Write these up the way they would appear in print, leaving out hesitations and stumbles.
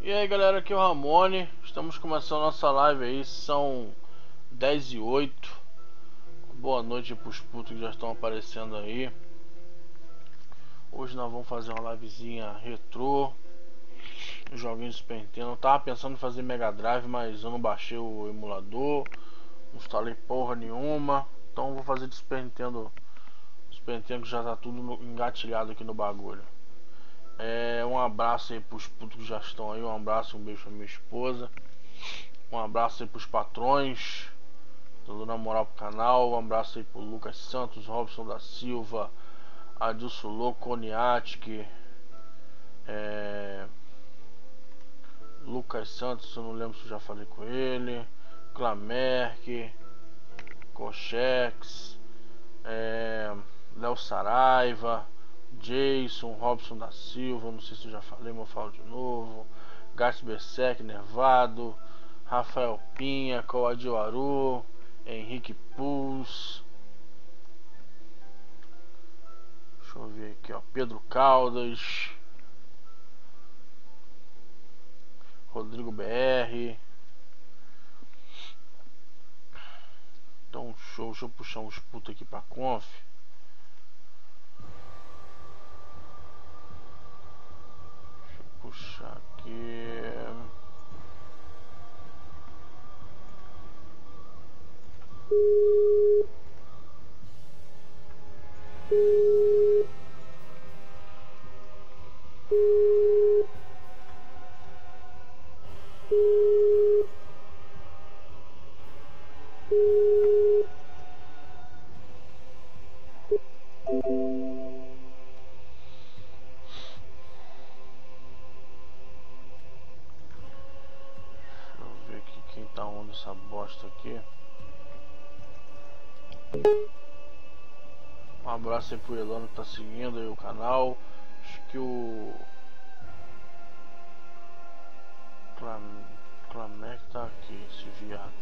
E aí galera, aqui é o Ramone. Estamos começando a nossa live aí, são 10h08. Boa noite pros putos que já estão aparecendo aí. Hoje nós vamos fazer uma livezinha retrô, joguinho de Super Nintendo. Eu tava pensando em fazer Mega Drive, mas eu não baixei o emulador, não instalei porra nenhuma. Então eu vou fazer de Super Nintendo. Super Nintendo que já tá tudo engatilhado aqui no bagulho. Um abraço aí pros putos que já estão aí. Um abraço, um beijo pra minha esposa. Um abraço aí pros patrões, tô dando moral pro canal. Um abraço aí pro Lucas Santos, Robson da Silva, Adilson Louco, Coniatic, Lucas Santos, eu não lembro se eu já falei com ele. Clamerck, Cochex, Léo Saraiva, Jason, Robson da Silva, não sei se eu já falei, mas eu falo de novo. Garcia Berserk, Nervado, Rafael Pinha, Coadil Aru, Henrique Puls. Deixa eu ver aqui, ó, Pedro Caldas, Rodrigo BR. Então show, deixa eu puxar uns putos aqui pra conf. Puxar aqui. Essa bosta aqui. Um abraço aí pro Elano que tá seguindo aí o canal. Acho que o Clamerck tá aqui, esse viado.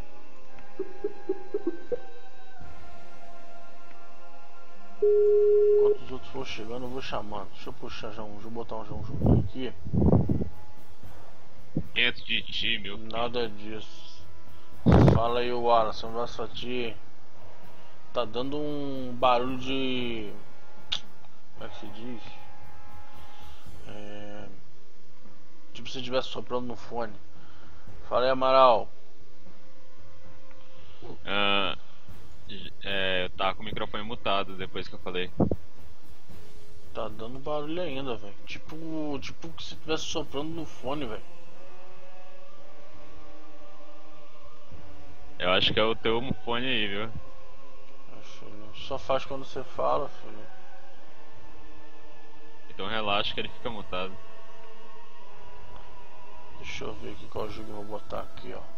Enquanto os outros for chegando, eu vou chamando. Deixa eu puxar já deixa eu botar um jogo aqui. 500 de ti, meu filho. Nada disso. Fala aí, Wallace, um abraço pra ti. Tá dando um barulho de... como é que se diz? Tipo se estivesse soprando no fone. Fala aí, Amaral. Eu tava com o microfone mutado depois que eu falei. Tá dando barulho ainda, velho. Tipo que se estivesse soprando no fone, velho. Eu acho que é o teu fone aí, viu? Filho, só faz quando você fala, filho. Então relaxa que ele fica mutado. Deixa eu ver aqui qual jogo eu vou botar aqui, ó.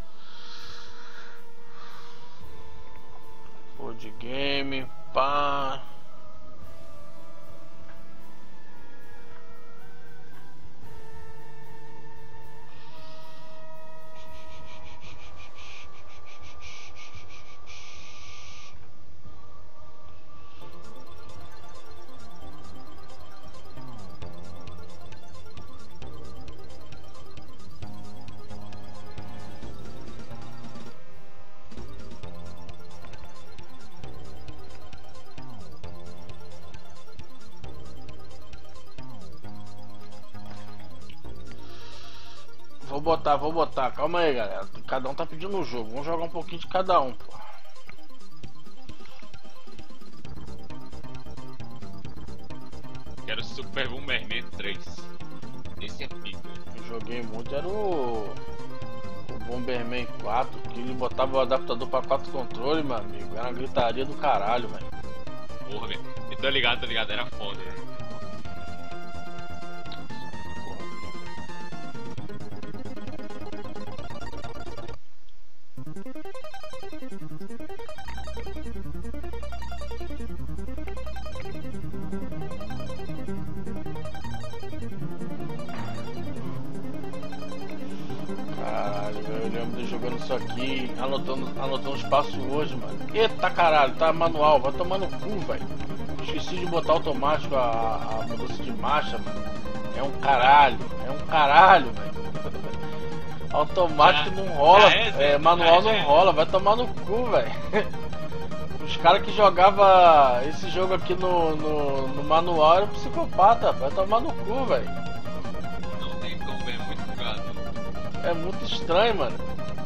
Board game, pá. Vou botar, calma aí, galera. Cada um tá pedindo um jogo. Vamos jogar um pouquinho de cada um, pô. Quero Super Bomberman 3. Esse é pica. Eu joguei muito, era o Bomberman 4, que ele botava o adaptador pra 4 controles, meu amigo. Era uma gritaria do caralho, velho. Porra, velho. Eu tô ligado, era foda, né? Eu lembro de jogando isso aqui, anotando os passos hoje, mano. Eita caralho, tá manual, vai tomar no cu, velho. Esqueci de botar automático a mudança de marcha, mano. É um caralho, velho. Automático não rola, manual não rola, vai tomar no cu, velho. Os caras que jogavam esse jogo aqui no manual eram psicopata, vai tomar no cu, velho. Não tem como, é muito bugado. É muito estranho, mano.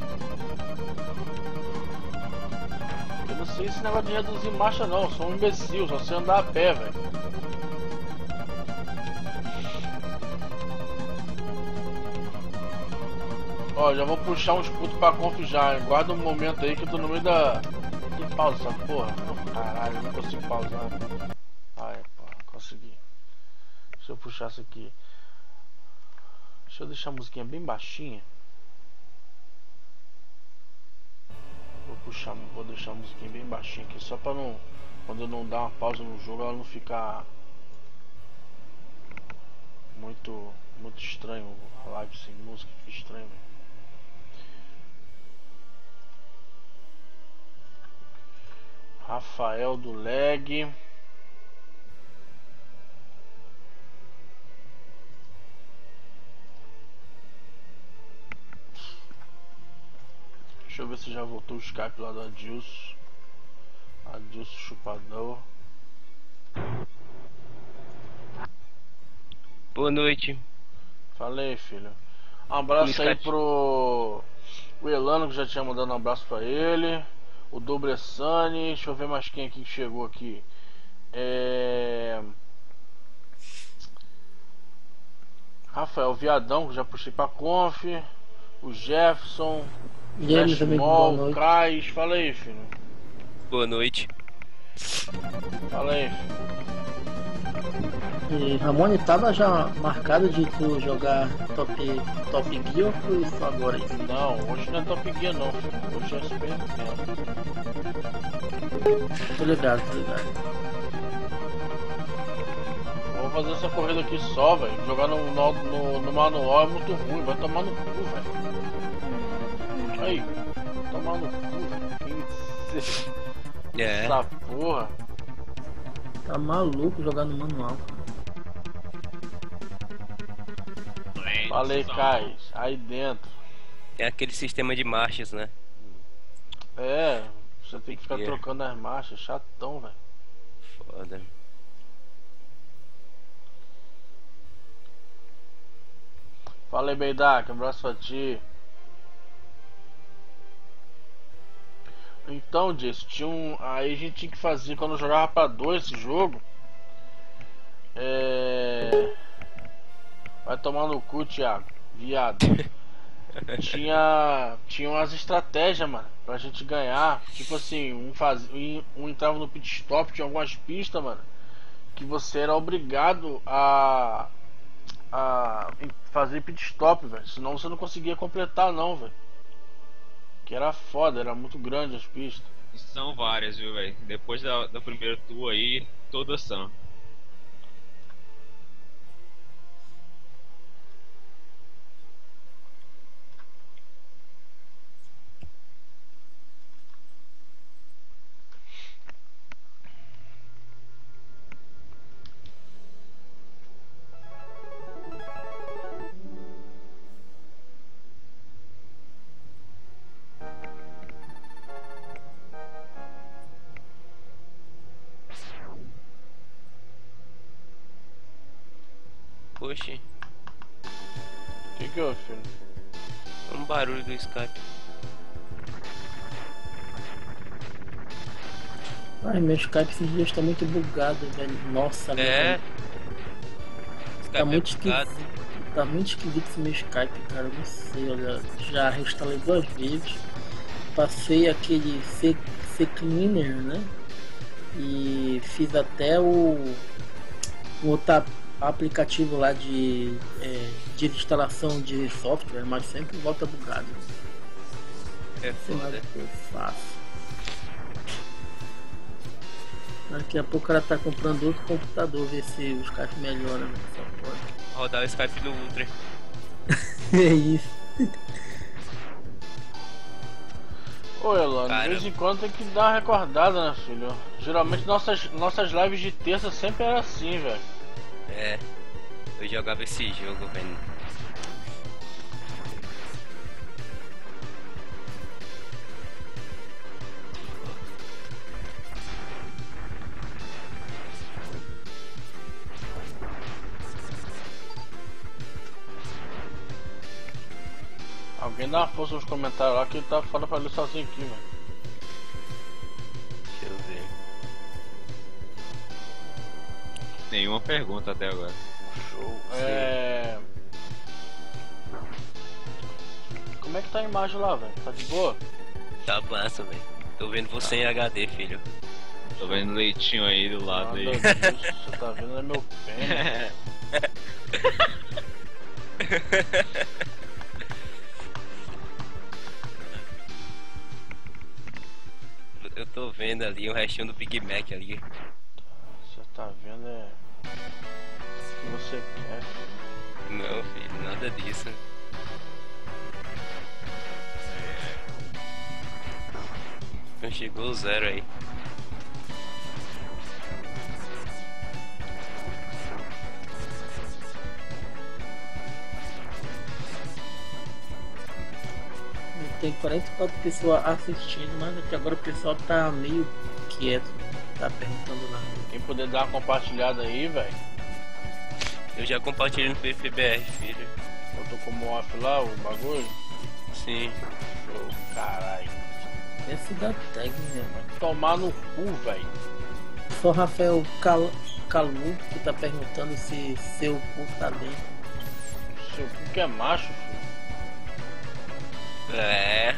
Eu não sei esse negócio de reduzir marcha não, eu sou um imbecil, só sei andar a pé, velho. Ó, já vou puxar uns putos pra conf já. Guarda um momento aí que eu tô no meio da... Tem pausa essa porra? Caralho, eu não consigo pausar. Ai, porra, consegui. Deixa eu puxar isso aqui. Deixa eu deixar a musiquinha bem baixinha. Vou deixar a musiquinha bem baixinha aqui, só pra não... Quando eu não dar uma pausa no jogo, ela não ficar... Muito estranho a live sem música, fica estranho, velho. Rafael do Leg. Deixa eu ver se já voltou o Skype lá do Adilson. Adilson Chupador. Boa noite. Falei, filho. Um abraço aí pro o Elano, que já tinha mandado um abraço pra ele. O Dobressani. Deixa eu ver mais quem aqui que chegou aqui. Rafael Viadão, que já puxei pra conf. O Jefferson. James, Mol, Cais. Fala aí, filho. Boa noite. Fala aí, filho. E Ramone, tava já marcado de tu jogar Top Gear ou foi só agora isso? Não, hoje não é Top Gear não, filho. Hoje é Super Nintendo. Tô ligado. Vou fazer essa corrida aqui só, velho. Jogar no manual é muito ruim, vai tomar no cu, velho. Aí, vai tomar no cu, velho. Essa porra. Tá maluco jogar no manual. Falei, Kai, aí dentro. É aquele sistema de marchas, né? É, você tem que ficar trocando as marchas, chatão, velho. Foda. Fala aí, Beidak, abraço pra ti. Então, Jesse, aí a gente tinha que fazer quando eu jogava pra 2 esse jogo. Vai tomar no cu, Thiago, viado. Tinha umas estratégias, mano, pra gente ganhar. Tipo assim, um entrava no pit stop, tinha algumas pistas, mano, que você era obrigado a fazer pit stop, velho. Senão você não conseguia completar, não, velho. Que era foda, era muito grande as pistas. São várias, viu, velho? Depois da primeira tour aí, todas são. Poxa, Que houve, filho? um barulho do Skype. Ai, meu Skype esses dias tá muito bugado, velho. Nossa, velho. Skype Tá muito bugado. esquisito. Tá muito esquisito esse meu Skype, cara. Eu não sei, olha. Já reinstalei 2 vezes. Passei aquele C-Cleaner, né? E fiz até o outro aplicativo lá de instalação de software, mas sempre volta bugado. É Sei lá foda. o que eu faço. Daqui a pouco o cara tá comprando outro computador, ver se o Skype melhora, né? Só pode. Rodar o Skype do Ultra. É isso. Ô, Elano, de Caramba. vez em quando tem que dar uma recordada, né, filho? Geralmente nossas lives de terça sempre era assim, velho. É. Eu jogava esse jogo, velho. Alguém dá uma força nos comentários lá que ele tá falando pra ler sozinho aqui, velho. Deixa eu ver. Nenhuma pergunta até agora. Show. Como é que tá a imagem lá, velho? Tá de boa? Tá massa, velho. Tô vendo você em HD, filho. Tô vendo leitinho aí do lado Nada aí. disso, você tá vendo é meu pênis. Eu tô vendo ali o restinho do Big Mac ali. Você tá vendo é o que você quer. Não, filho, nada disso. Não chegou o zero aí. Tem 44 pessoas assistindo, mas até agora o pessoal tá meio quieto. Tá perguntando nada. Quem puder dar uma compartilhada aí, velho. Eu já compartilhei no PFBR, filho. Botou como off lá o bagulho. Sim. Show, caralho. Esse da tag, né, mano? Tomar no cu, velho. Só Rafael Calu que tá perguntando se seu cu tá dentro. Seu cu que é macho, filho. É.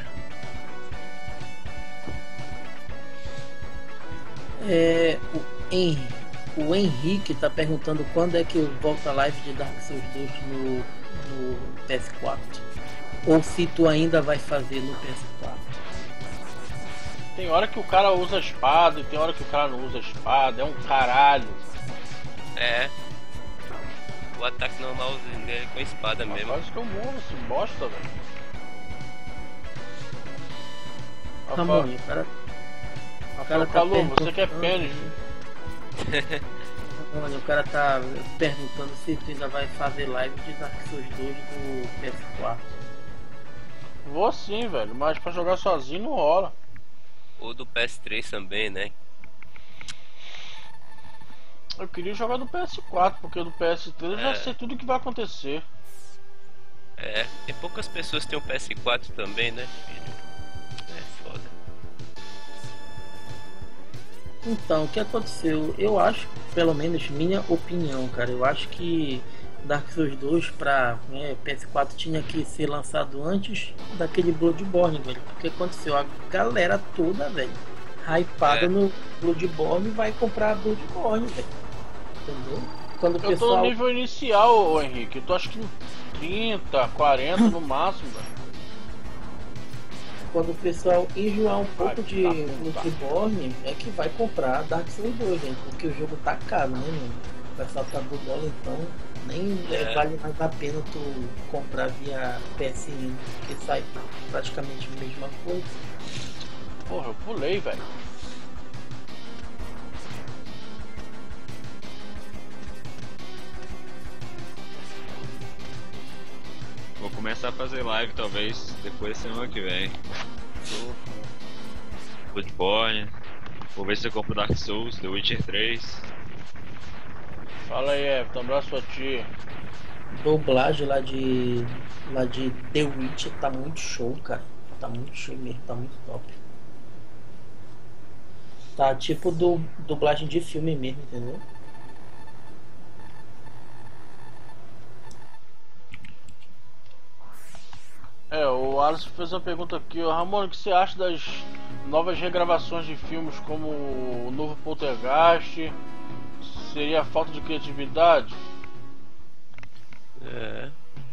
O Henrique tá perguntando quando é que volta a live de Dark Souls 2 no PS4. Ou se tu ainda vai fazer no PS4. Tem hora que o cara usa espada e tem hora que o cara não usa espada. É um caralho. É. O ataque normalzinho dele com espada mesmo. Quase que eu morro esse bosta, velho. Ramon, o cara Rafael tá Calu, perguntando- você quer pênis, filho. Olha, o cara tá perguntando se tu ainda vai fazer live de Dark Souls 2 do PS4. Vou sim, velho, mas pra jogar sozinho não rola. Ou do PS3 também, né? Eu queria jogar do PS4, porque do PS3 eu já sei tudo o que vai acontecer. É. Tem poucas pessoas que tem um PS4 também, né, filho? É foda. Então, o que aconteceu? Eu acho, pelo menos minha opinião, cara, eu acho que Dark Souls 2 pra PS4 tinha que ser lançado antes daquele Bloodborne, velho. Porque aconteceu, a galera toda, velho, hypada no Bloodborne vai comprar Bloodborne, velho. Entendeu? Quando o Eu tô pessoal... no nível inicial, ô Henrique. Eu tô acho que no 30, 40 no máximo, velho. Quando o pessoal enjoar um pouco Vai, de tá bom, tá. Bloodborne, é que vai comprar Dark Souls 2, gente, porque o jogo tá caro, né, mano? O pessoal tá do dólar, então nem vale mais a pena tu comprar via PSN, porque sai praticamente a mesma coisa. Porra, eu pulei, velho. Vou começar a fazer live talvez depois da semana que vem. Bloodborne. Vou ver se eu compro Dark Souls, The Witcher 3. Fala aí, Everton. Abraço pra ti. Dublagem lá de The Witch tá muito show, cara. Tá muito show mesmo, tá muito top. Tá tipo dublagem de filme mesmo, entendeu? O Alisson fez uma pergunta aqui, ó. Ramon, o que você acha das novas regravações de filmes como o novo Poltergeist? Seria falta de criatividade? É.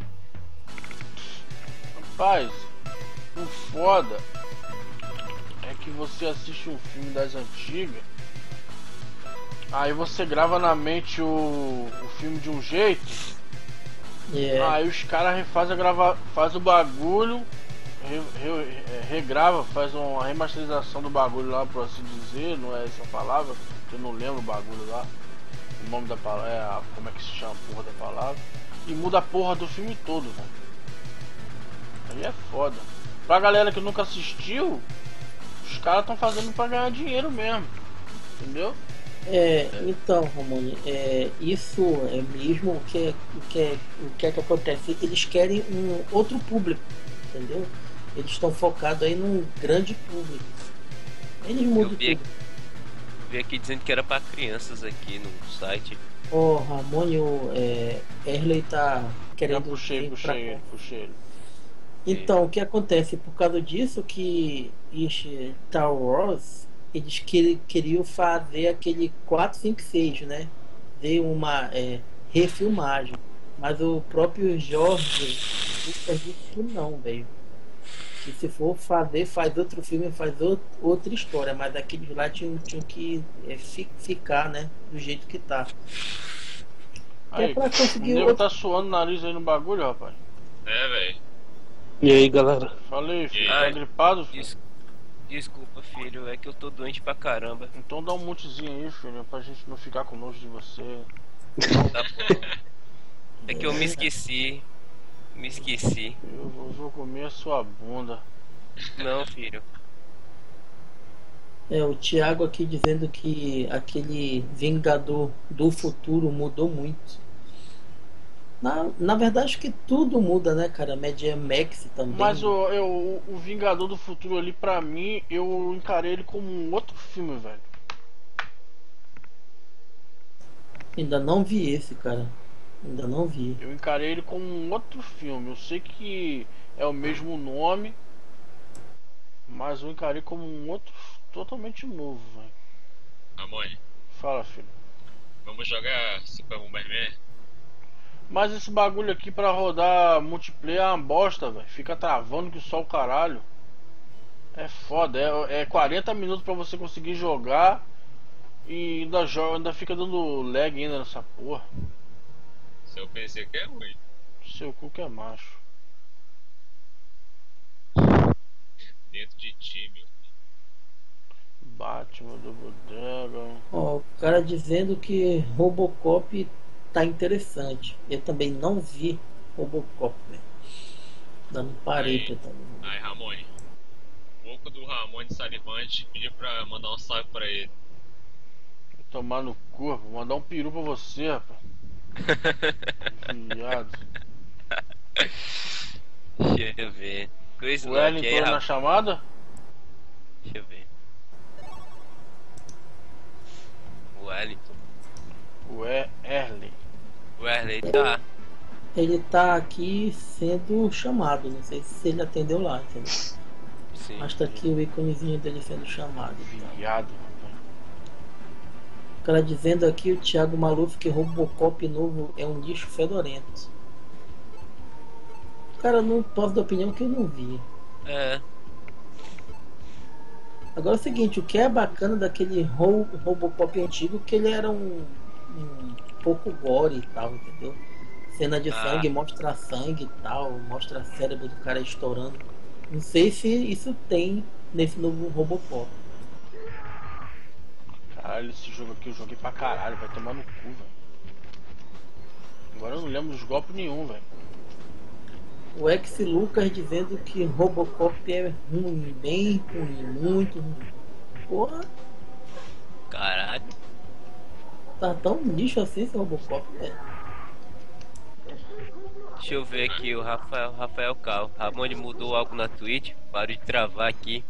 Rapaz, o foda é que você assiste um filme das antigas, aí você grava na mente o filme de um jeito. Aí os caras faz o bagulho, regrava, faz uma remasterização do bagulho lá, por assim dizer, não é essa palavra, que eu não lembro o bagulho lá. o nome da palavra, como é que se chama a porra da palavra. E muda a porra do filme todo, velho. Aí é foda. Pra galera que nunca assistiu, os caras estão fazendo pra ganhar dinheiro mesmo. Entendeu? Então, Romani, isso é mesmo o que acontece. Eles querem um outro público, entendeu? Eles estão focados aí num grande público. Eles mudam tudo. Vi aqui dizendo que era pra crianças aqui no site. O Ramone, o Erley tá querendo. Já puxei ele. Então, o que acontece? Por causa disso que Star Wars, eles queriam fazer aquele 4, 5, 6, né? De uma refilmagem. Mas o próprio Jorge Lucas disse que não, velho. Que se for fazer, faz outro filme, faz outra história. Mas aqueles lá tinham que ficar, né? Do jeito que tá. Aí, pra conseguir o nego tá suando o nariz aí no bagulho, rapaz. Velho. E aí, galera? Falei, filho, tá gripado, filho? Desculpa, filho, é que eu tô doente pra caramba. Então dá um mutezinho aí, filho, pra gente não ficar com nojo de você. Tá bom. É que eu me esqueci. Eu vou comer a sua bunda. Não, filho. O Thiago aqui dizendo que aquele Vingador do Futuro mudou muito. Na verdade, acho que tudo muda, né, cara? Mad Max também. Mas o Vingador do Futuro ali, pra mim, eu encarei ele como um outro filme, velho. Ainda não vi esse, cara. Ainda não vi. Eu encarei ele como um outro filme. Eu sei que é o mesmo nome, mas eu encarei como um outro totalmente novo, velho. Ramone, Fala, filho. vamos jogar Super Bomberman? Mas esse bagulho aqui pra rodar multiplayer é uma bosta, velho. Fica travando que só o caralho. É foda, é 40 minutos pra você conseguir jogar e ainda fica dando lag ainda nessa porra. Seu PC que é ruim. Seu cu que é macho. Dentro de time. Batman do Bodega. Ó, o cara dizendo que Robocop tá interessante. Eu também não vi Robocop, velho. Dando parei pra também. Aí, Ramone. Pouco do Ramone Salivante pediu pra mandar um salve pra ele. Vou tomar no cu, vou mandar um peru pra você, rapaz. Viado. Deixa eu ver. Chris O Lock Ellen aí, entrou na rapaz. chamada? Deixa eu ver. O Wellington. O Erley. O Erley tá. Ele tá aqui sendo chamado. Não sei se ele atendeu lá, entendeu? Sim. Mas tá aqui o íconezinho dele sendo chamado. Viado, rapaz. O cara dizendo aqui, o Thiago Maluf, que Robocop novo é um lixo fedorento. Cara, eu não posso dar opinião que eu não vi. É. Agora é o seguinte, o que é bacana daquele Robocop antigo, que ele era um pouco gore e tal, entendeu? Cena de sangue, mostra sangue e tal, mostra cérebro do cara estourando. Não sei se isso tem nesse novo Robocop. Caralho, esse jogo aqui eu joguei pra caralho, vai tomar no cu, velho. Agora eu não lembro dos golpes nenhum, velho. O Ex Lucas dizendo que Robocop é ruim, bem ruim, muito ruim. Porra, Caralho. tá tão lixo assim esse Robocop, velho. Deixa eu ver aqui o Rafael Cal. Ramone mudou algo na Twitch. Parou de travar aqui.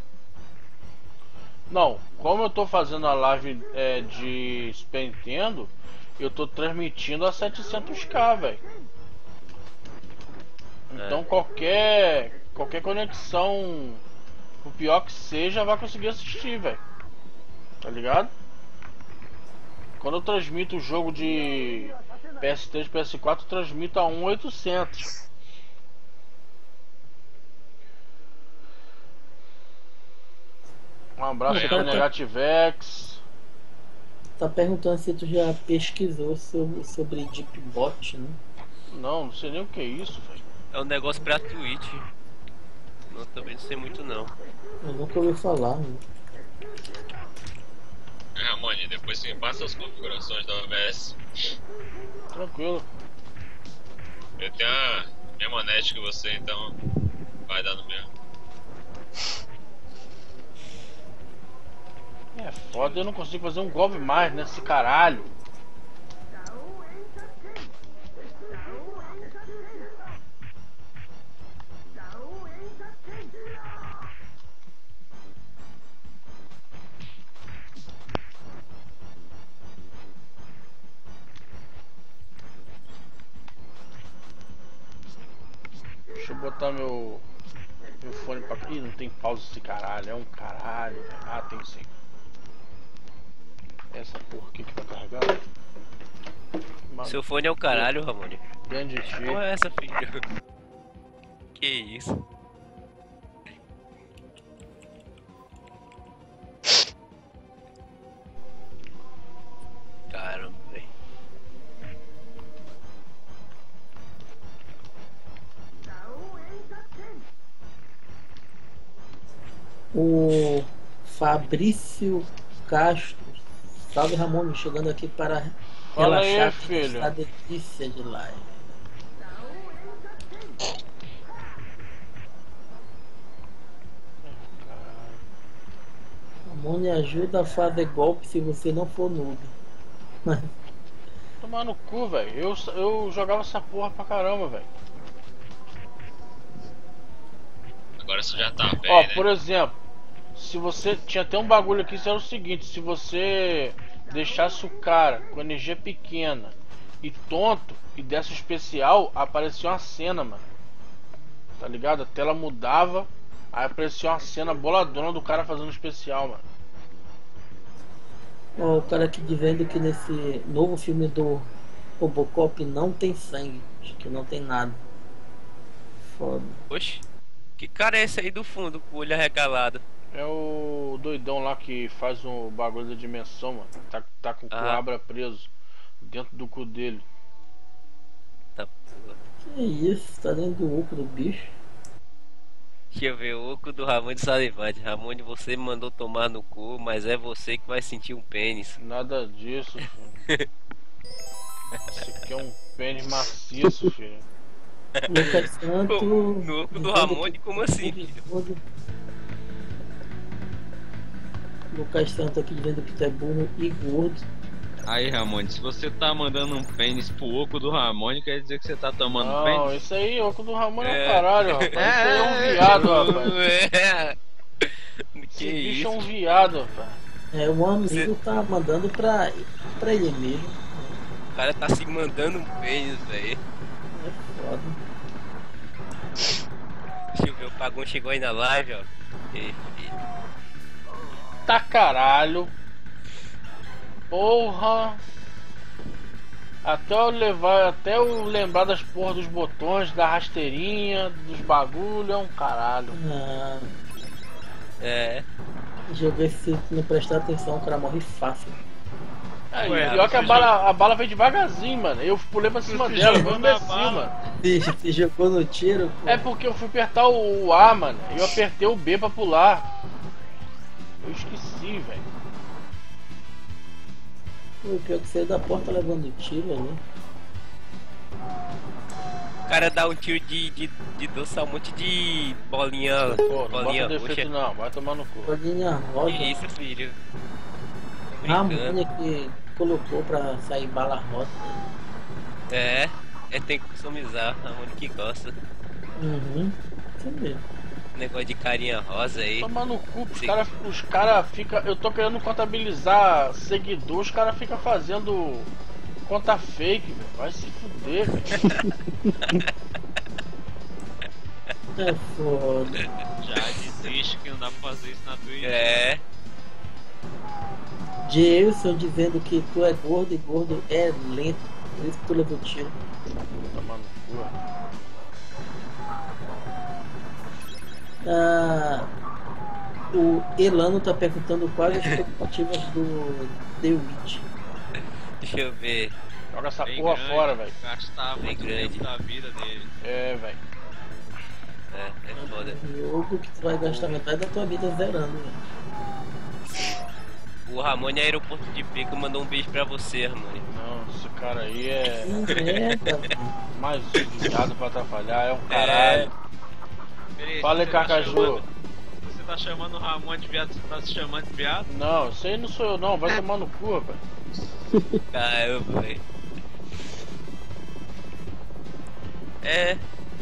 Não, como eu tô fazendo a live de Super Nintendo, eu tô transmitindo a 700k, velho. Então qualquer conexão, o pior que seja, vai conseguir assistir, velho. Tá ligado? Quando eu transmito o jogo de PS3, PS4, eu transmito a 1.800. Um abraço aí pro Negativex. Tá perguntando se tu já pesquisou sobre Deepbot, né? Não sei nem o que é isso, velho. É um negócio pra Twitch. Não, também não sei muito não. Eu nunca ouvi falar, né? É, Ramone, depois você me passa as configurações da OBS. Tranquilo. Eu tenho a mesma net que você, então vai dar no mesmo. É foda, eu não consigo fazer um golpe mais nesse caralho. Deixa eu botar meu fone pra aqui. Não tem pausa esse caralho, é um caralho. Ah, tem sim. Essa porra aqui que tá carregada. Mano, Seu fone é o caralho, Ramone. grande Que tio. porra é essa, filho? Que isso? Caramba, velho. O Fabrício Castro. Salve, Ramon, chegando aqui para Fala aí, relaxar filho. essa delícia de live. Ramon ajuda a fazer golpe se você não for noob. Tomar no cu, velho. Eu jogava essa porra pra caramba, velho. Agora você já tá bem, Ó, né? por exemplo, se você. Tinha até um bagulho aqui que era o seguinte: se você deixasse o cara com energia pequena e tonto e desse especial, aparecia uma cena, mano. Tá ligado? A tela mudava, aí aparecia uma cena boladona do cara fazendo especial, mano. Ó, o cara aqui dizendo que nesse novo filme do Robocop não tem sangue. Acho que não tem nada. Foda. Oxe, que cara é esse aí do fundo, com o olho arregalado? É o doidão lá que faz o bagulho da dimensão, mano. Tá com o Coabra preso dentro do cu dele. Tá, porra. Que isso? Tá dentro do oco do bicho? Deixa eu ver, o oco do Ramon de Salivante. Ramon, você me mandou tomar no cu, mas é você que vai sentir um pênis. Nada disso, filho. Esse aqui é um pênis maciço, filho. Lucas Santo. No oco do Ramon, como assim, filho? Lucas Santo aqui dizendo que tu é burro e gordo. Aí, Ramone, se você tá mandando um pênis pro oco do Ramone, quer dizer que você tá tomando Não, pênis? isso aí, oco do Ramon é É. um caralho, rapaz. Isso aí é um viado, rapaz. É. Que Esse bicho isso? é um viado, rapaz. É, o amigo tá mandando pra ele mesmo. O cara tá se mandando um pênis, velho. É foda. Deixa eu ver, o Pagão chegou aí na live, ó. E, Tá caralho. Porra. Até eu lembrar das porra dos botões, da rasteirinha, dos bagulho, é um caralho. Ah, é. deixa eu ver se não prestar atenção, o cara morre fácil. É, Ué, pior que a você bala veio devagarzinho, mano. Eu pulei pra cima Você dela, jogou eu na desci, bala. mano. Se jogou no tiro, pô. É porque eu fui apertar o A, mano. E eu apertei o B pra pular. Eu esqueci, velho. O pior que saiu da porta levando tiro ali. O cara dá um tiro de doce a um monte de bolinha. Pô, não bolinha bota defeito roxa. não, vai tomar no cu. Bolinha rosa. Que isso, filho? Tô A brincando. mulher que colocou pra sair bala rosa. É, tem que customizar, a Mônica que gosta. Uhum. Isso mesmo. Negócio de carinha rosa aí. Tomar no cu, Sim. os cara fica. Eu tô querendo contabilizar seguidor, os cara fica fazendo conta fake, velho. Vai se fuder, velho. É foda. Já desiste que não dá pra fazer isso na Twitch. É, Jailson dizendo que tu é gordo e gordo é lento. Por isso que tu levou tiro. Tomar no cu. Ah, o Elano tá perguntando quais as expectativas do The Witch. deixa eu ver. Joga essa Bem porra grande, fora, velho. Gastar Bem muito grande. tempo da vida dele. É, velho. É foda. Jogo que tu vai gastar metade da tua vida zerando, velho. O Ramone Aeroporto de Pica mandou um beijo pra você, Ramone. Não, esse cara aí é Que merda. mais um viado pra atrapalhar, é um caralho. Peraí, Fala aí, você tá Cacaju. Você tá chamando o Ramon de viado, você tá se chamando de viado? Não, isso aí não sou eu não, vai tomar no cu, rapaz. Caramba, velho. É.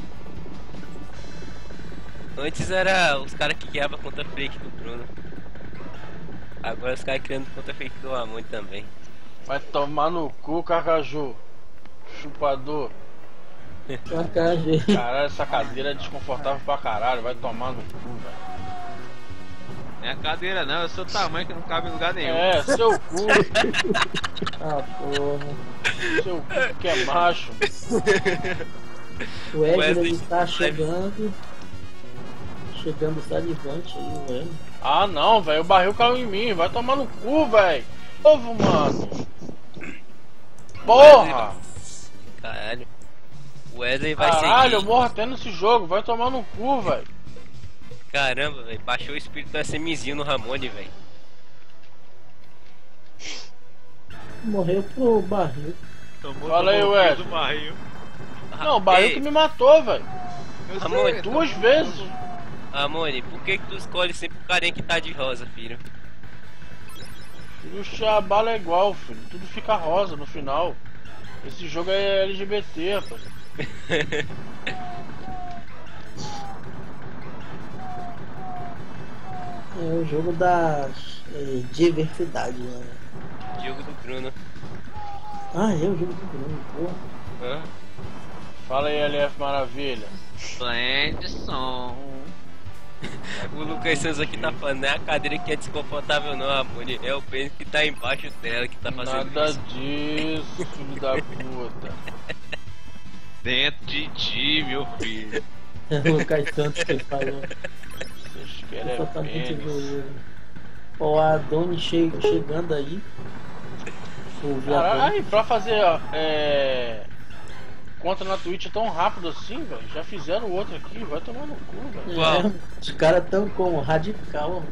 Antes era os caras que guiavam contra fake do Bruno. Agora os caras criando contra fake do Ramon também. Vai tomar no cu, Cacaju. Chupador. Sacagem. Caralho, essa cadeira é desconfortável pra caralho, vai tomar no cu, velho. Não é a cadeira não, é o seu tamanho que não cabe em lugar nenhum. É, seu cu, Ah, porra. seu cu que é macho. O Wesley Wesley está chegando. Chegando salivante aí, o Wesley. Ah não, velho, o barril caiu em mim, vai tomar no cu, velho. Ovo, mano. Porra! Caralho. O Wesley vai Caralho, eu seguir. morro até nesse jogo, vai tomar no cu, velho. Caramba, velho. Baixou o espírito do SMzinho no Ramone, velho. Morreu pro barril. Fala aí, Wesley. do barril. Não, o barril Ei, que me matou, velho. Ramone, Duas vezes. Ramone, por que tu escolhe sempre o carinha que tá de rosa, filho? Filho, a bala é igual, filho. Tudo fica rosa no final. Esse jogo é LGBT, rapaz. É o jogo da diversidade, né? Jogo do Bruno. Ah, é o jogo do Bruno, porra. Hã? Fala aí, LF Maravilha. Anderson. O Lucas Santos aqui tá falando, não é a cadeira que é desconfortável não, Ramone. É o pênis que tá embaixo dela que tá fazendo Nada isso. disso, filho da puta. Dentro de ti, meu filho. O Lucas Santos que falou. Vocês querem Totalmente pênis. zoeiro. Ó, a Doni chegando aí. O Caralho, viadão. aí, pra fazer conta na Twitch tão rápido assim, velho. Já fizeram outro aqui, vai tomar no cu, velho. Qual? É, os caras tão como radical, mano.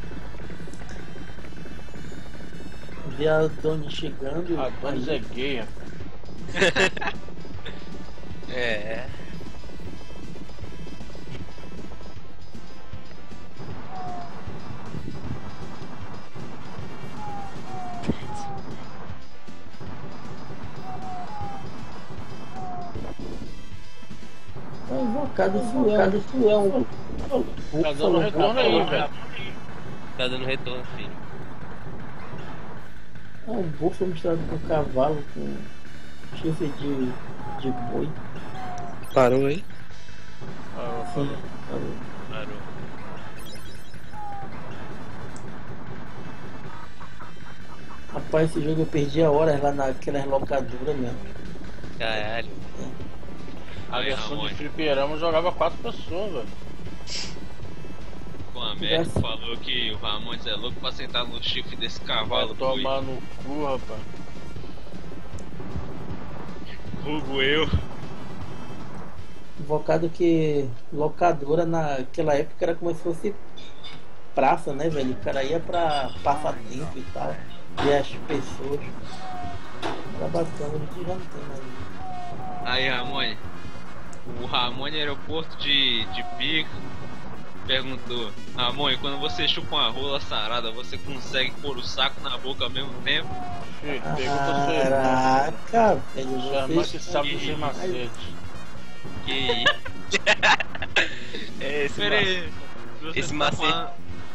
Ver a Doni chegando. Adonis é gay, rapaz. É. É invocado, isso é um. Tá dando retorno aí, velho. Tá dando retorno, filho. É um búfalo misturado com cavalo, com chifre de boi. Parou aí? Sim, Parou. rapaz, esse jogo eu perdi a hora lá naquelas locadoras mesmo. Caralho. A Aí, versão de Ramon. fliperama jogava 4 pessoas, velho. Com a América falou que o Ramones é louco pra sentar no chifre desse Vai cavalo. tomar no cu, rapaz. Hugo eu. Invocado que locadora naquela época era como se fosse praça, né, velho? O cara ia pra passar tempo e tal. Ver as pessoas. Era bacana, a gente já não tem mais. Aí, Ramone. O Ramone Aeroporto de Pico perguntou: Ramone, quando você chupa uma rola sarada, você consegue pôr o saco na boca ao mesmo tempo? Filho, pergunta a sua irmã. Caraca, velho, Sua irmã que vocês... sabe dos seus macetes. Que isso? É esse Pera macete. aí. Se você Esse tá macete- falando-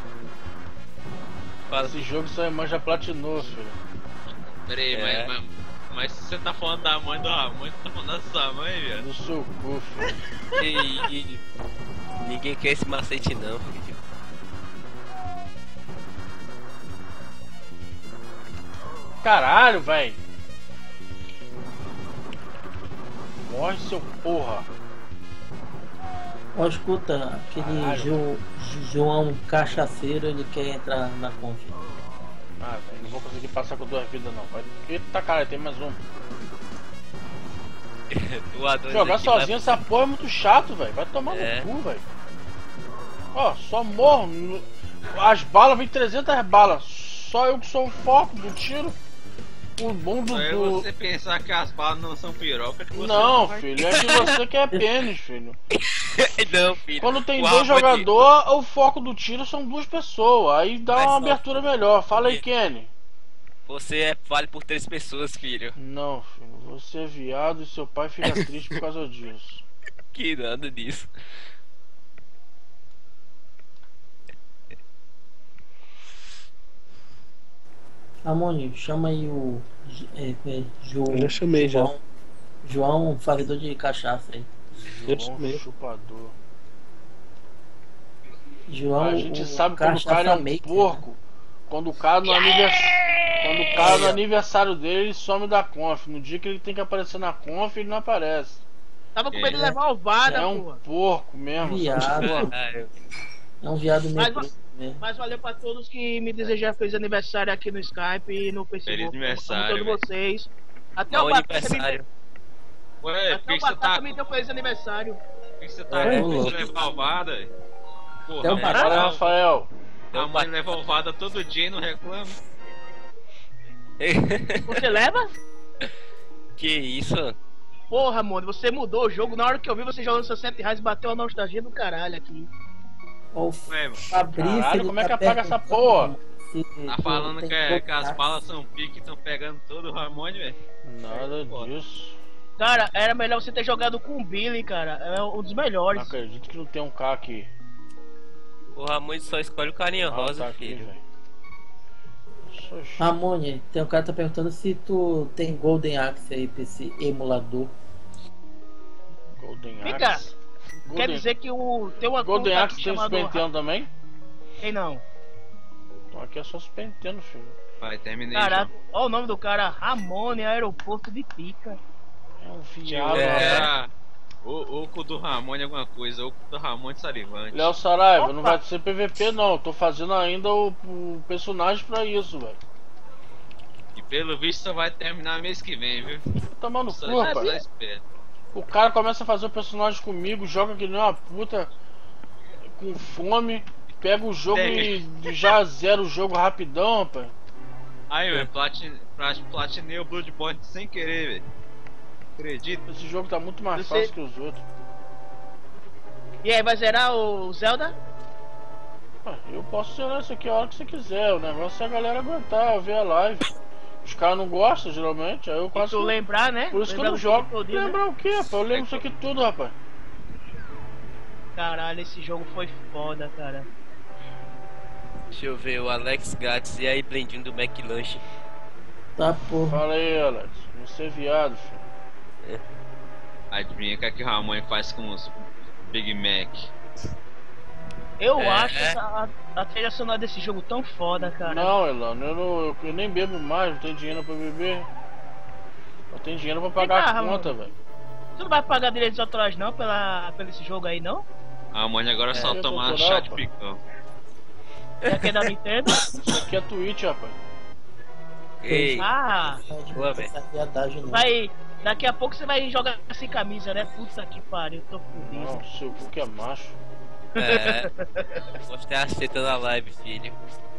Fala. Esse jogo sua irmã já platinou, filho. Pera aí, É. mas se você tá falando da mãe do Ramone, você tá falando da sua mãe, velho? Do seu cu, filho. Que isso? Ninguém quer esse macete não, filho. Caralho, velho. Morre, seu porra. Ó, escuta, aquele Caralho. João cachaceiro, ele quer entrar na conf. Ah, velho, não vou conseguir passar com 2 vidas não. Vai... Eita, cara, tem mais um. O Adonis Jogar aqui sozinho essa porra é muito chato, velho. Vai tomar É. no cu, velho. Ó, só morro. As balas, vem 300 balas. Só eu que sou o foco do tiro. O bom do. É você pensar que as balas não são piroca que você Não, vai- filho, é que você quer pênis, filho. Não, filho. Quando tem O dois Ramon- jogadores, o foco do tiro são duas pessoas. Aí dá Mas uma só- abertura melhor. Fala aí, Kenny. Você vale por 3 pessoas, filho. Não, filho, você é viado e seu pai fica triste por causa disso. Que nada disso. Ramon, chama aí o. João. Eu já chamei já. João, fazedor de cachaça aí. Eu João chamei. chupador. João, A gente o sabe quando o cara é um maker, porco. Quando o cara no no aniversário dele, ele some da conf. No dia que ele tem que aparecer na conf, ele não aparece. Tava com medo de levar ovada, É um porra. porco mesmo. Viado. sabe? Porra. É um viado meio Mas- preto mesmo. Mas valeu pra todos que me desejaram feliz aniversário aqui no Skype e no Facebook. Feliz aniversário, Amo todos vocês. Até Bom o Batata me aniversário. Ué, Até por o que você Batata tá. me deu feliz aniversário. Por que você tá É, com louco. de levar ovada? Porra, Até o a mãe Batata. Fala, leva- Rafael. a mãe leva ovada todo dia e não reclama. Você leva? Que isso? Porra, mano, você mudou o jogo. Na hora que eu vi você jogando seus R$7, bateu a nostalgia do caralho aqui. Ó, o Ué, mano, Fabrício. Caralho, ele como é que tá apaga essa perguntando porra? se tá tu falando tem que as contato. balas são pique e estão pegando todo o Ramone, velho. Nada Foda. disso. Cara, era melhor você ter jogado com o Billy, cara. É um dos Não melhores. acredito que não tem um K aqui. O Ramon só escolhe o carinha rosa, tá aqui, filho. velho. Sou ch- Ramone, tem um cara que tá perguntando se tu tem Golden Axe aí pra esse emulador. Golden Vem cá. Axe. Quer Golden, dizer que tem uma Golden conta Axe aqui tem chamada Super Nintendo também? Tem não. Então aqui é só Super Nintendo, filho. Vai, terminei Caraca, já. olha o nome do cara. Ramone, aeroporto de Pica. É um Tio, viado. É. rapaz. Oco do Ramone alguma coisa, Oco do Ramone Sarivante. Léo Saraiva, Opa. não vai ser PVP não. Eu tô fazendo ainda o personagem pra isso, velho. E pelo visto só vai terminar mês que vem, viu? Tô tomando Só, cu, só rapaz. espera. O cara começa a fazer o personagem comigo, joga que nem uma puta, com fome, pega o jogo e já zera o jogo rapidão, rapaz. Aí, velho, platinei o Bloodborne sem querer, velho. Acredita? Esse jogo tá muito mais Você- fácil que os outros. E aí, vai zerar o Zelda? Eu posso zerar isso aqui a hora que você quiser. O negócio é a galera aguentar, ver a live. Os caras não gostam, geralmente, aí eu Se quase. tu lembrar, né? Por isso que eu Lembrar não do jogo. jogo todinho, né? Lembrar o quê, rapaz? Eu lembro isso aqui tudo, rapaz. Caralho, esse jogo foi foda, cara. Deixa eu ver, o Alex Gats. E aí, blendinho do McLanche. Tá, porra. Fala aí, Alex. Você é viado, filho. Adivinha o que é que o Ramone faz com os Big Mac? Eu É. acho a trilha sonora desse jogo tão foda, cara. Não, Elano, eu nem bebo mais, não tenho dinheiro pra beber. Eu tenho dinheiro pra pagar cá, a conta, velho. Tu não vai pagar direitos autorais não pelo esse jogo aí, não? A Ramone agora só eu tô toma por chá lá, de pô. picão. Já que é da Nintendo? Isso aqui é Twitch, rapaz. Ei, Ah, Boa, velho. Essa viadagem não. vai. Daqui a pouco você vai jogar sem camisa, né? Puta que pariu, tô fudido. Não, seu cu que é macho. é. Mostrei a seta na live, filho.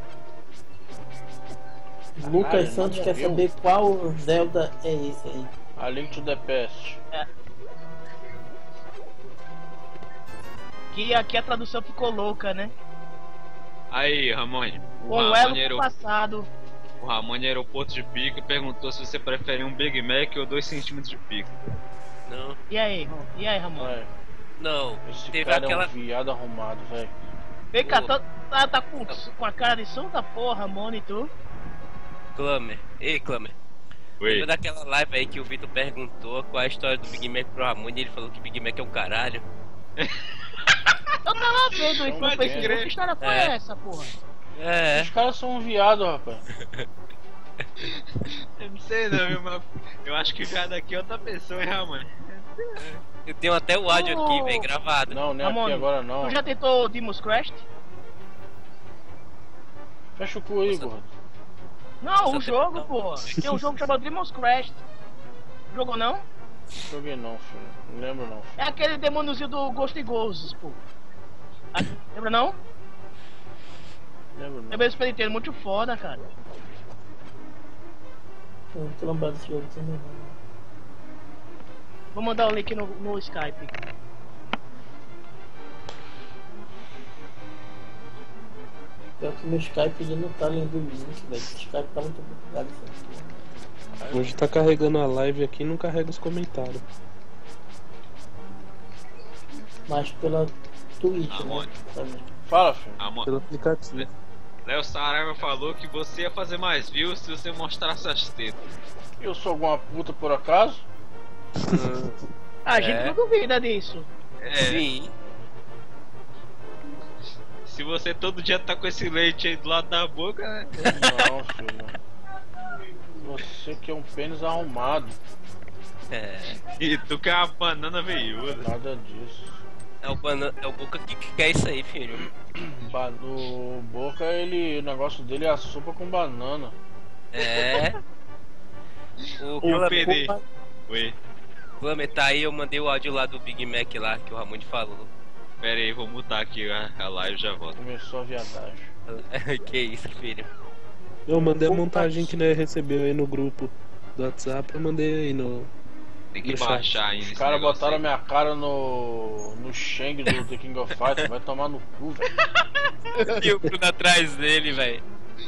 Lucas Caralho, Santos não quer morreu. saber qual Zelda é esse aí. A Link to the Past. Que aqui a tradução ficou louca, né? Aí, Ramone. O elo pro passado. O Ramone Aeroporto de Pica perguntou se você prefere um Big Mac ou 2 centímetros de pica. Não, E aí, Ramon? Vai, não. esse Teve cara aquela. é um viado arrumado, velho. Vem cá, Porra. tá com a cara de som da porra, Ramon e tu? Clamer. Ei, Clamer. Oi. Lembra daquela live aí que o Vitor perguntou qual é a história do Big Mac pro Ramon e ele falou que Big Mac é um caralho? Eu tava vendo isso no Não Facebook. crê. Que história foi É. essa, porra? É. Os caras são um viado, rapaz. Eu não sei não, viu, mas eu acho que já daqui é outra pessoa, hein, Ramone? Eu tenho até o áudio aqui, velho, gravado. Não, nem Ramon, aqui agora não. Tu já tentou Demon's Crest? Fecha o cu aí, Nossa. gordo. Não, o Só jogo, tem- porra. Tem um jogo chamado Demon's Crest. Jogou não? Joguei não, filho. Não lembro não. Filho. É aquele demôniozinho do Ghost Ghosts, pô. Ah, lembra não? Lembro não. É mesmo Super Nintendo, muito foda, cara. Eu não tô lembrado desse jogo também não. Vou mandar o link no Skype. Pior que meu Skype ele não tá lendo o link, velho. O Skype tá muito bugado isso aqui. Hoje tá carregando a live aqui e não carrega os comentários. Mas pela Twitch, Ramon. né? Sabe? Fala, filho. Ramon, Pelo aplicativo. Léo Saraiva falou que você ia fazer mais views se você mostrasse as tetas. Eu sou alguma puta por acaso? A gente não duvida disso. É, Sim. se você todo dia tá com esse leite aí do lado da boca, né? Não, filho. Você que é um pênis arrumado. É. E tu que é uma banana veiuda. Nada disso. É o Boca que quer isso aí, filho. O Boca, o negócio dele é a sopa com banana. É. O O PD. Oi, Glamer tá aí, eu mandei o áudio lá do Big Mac lá que o Ramon falou. pera aí, vou mutar aqui a live e já volto. Começou a viadagem. Que isso, filho. Eu mandei a montagem que nós recebeu aí no grupo do WhatsApp, eu mandei aí no. Tem que No chat. baixar ainda Os esse caras negócio botaram a aí. minha cara no Shang do The King of Fighters. Vai tomar no cu, velho. E o Bruno atrás dele, velho.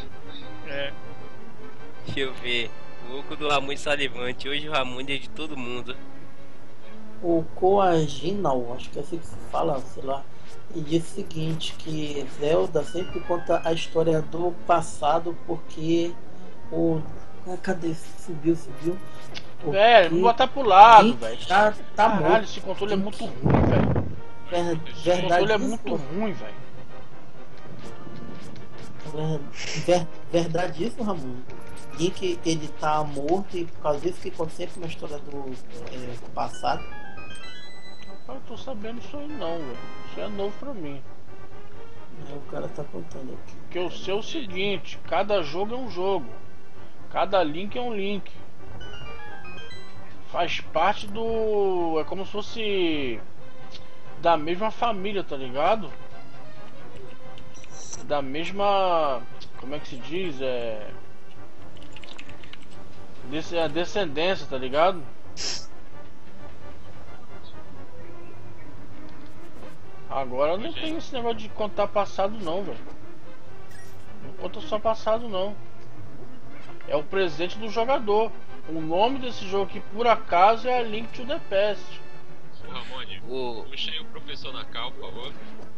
Deixa eu ver. O oco do Ramon Salivante. Hoje o Ramon é de todo mundo. O Coaginal, acho que é assim que se fala, sei lá. E disse o seguinte, que Zelda sempre conta a história do passado porque o. Cadê? Subiu. Velho, vou botar pro lado, Link velho. Tá Caralho, morto. esse controle é muito ruim, velho. Esse Verdade, controle é muito ruim, velho. Verdade isso, Ramon. Link ele tá morto e por causa disso que conta sempre uma história do passado. Eu tô sabendo isso aí não, velho. Isso é novo pra mim. O cara tá contando aqui. Porque eu sei o seguinte, cada jogo é um jogo. Cada link é um link. Faz parte do... É como se fosse da mesma família, tá ligado? Da mesma... Como é que se diz? A descendência, tá ligado? Agora não tem esse negócio de contar passado não, velho. Não conta só passado não. É o presente do jogador. O nome desse jogo aqui, por acaso, é A Link to the Past. Ramone, puxa aí o professor na cal, por favor.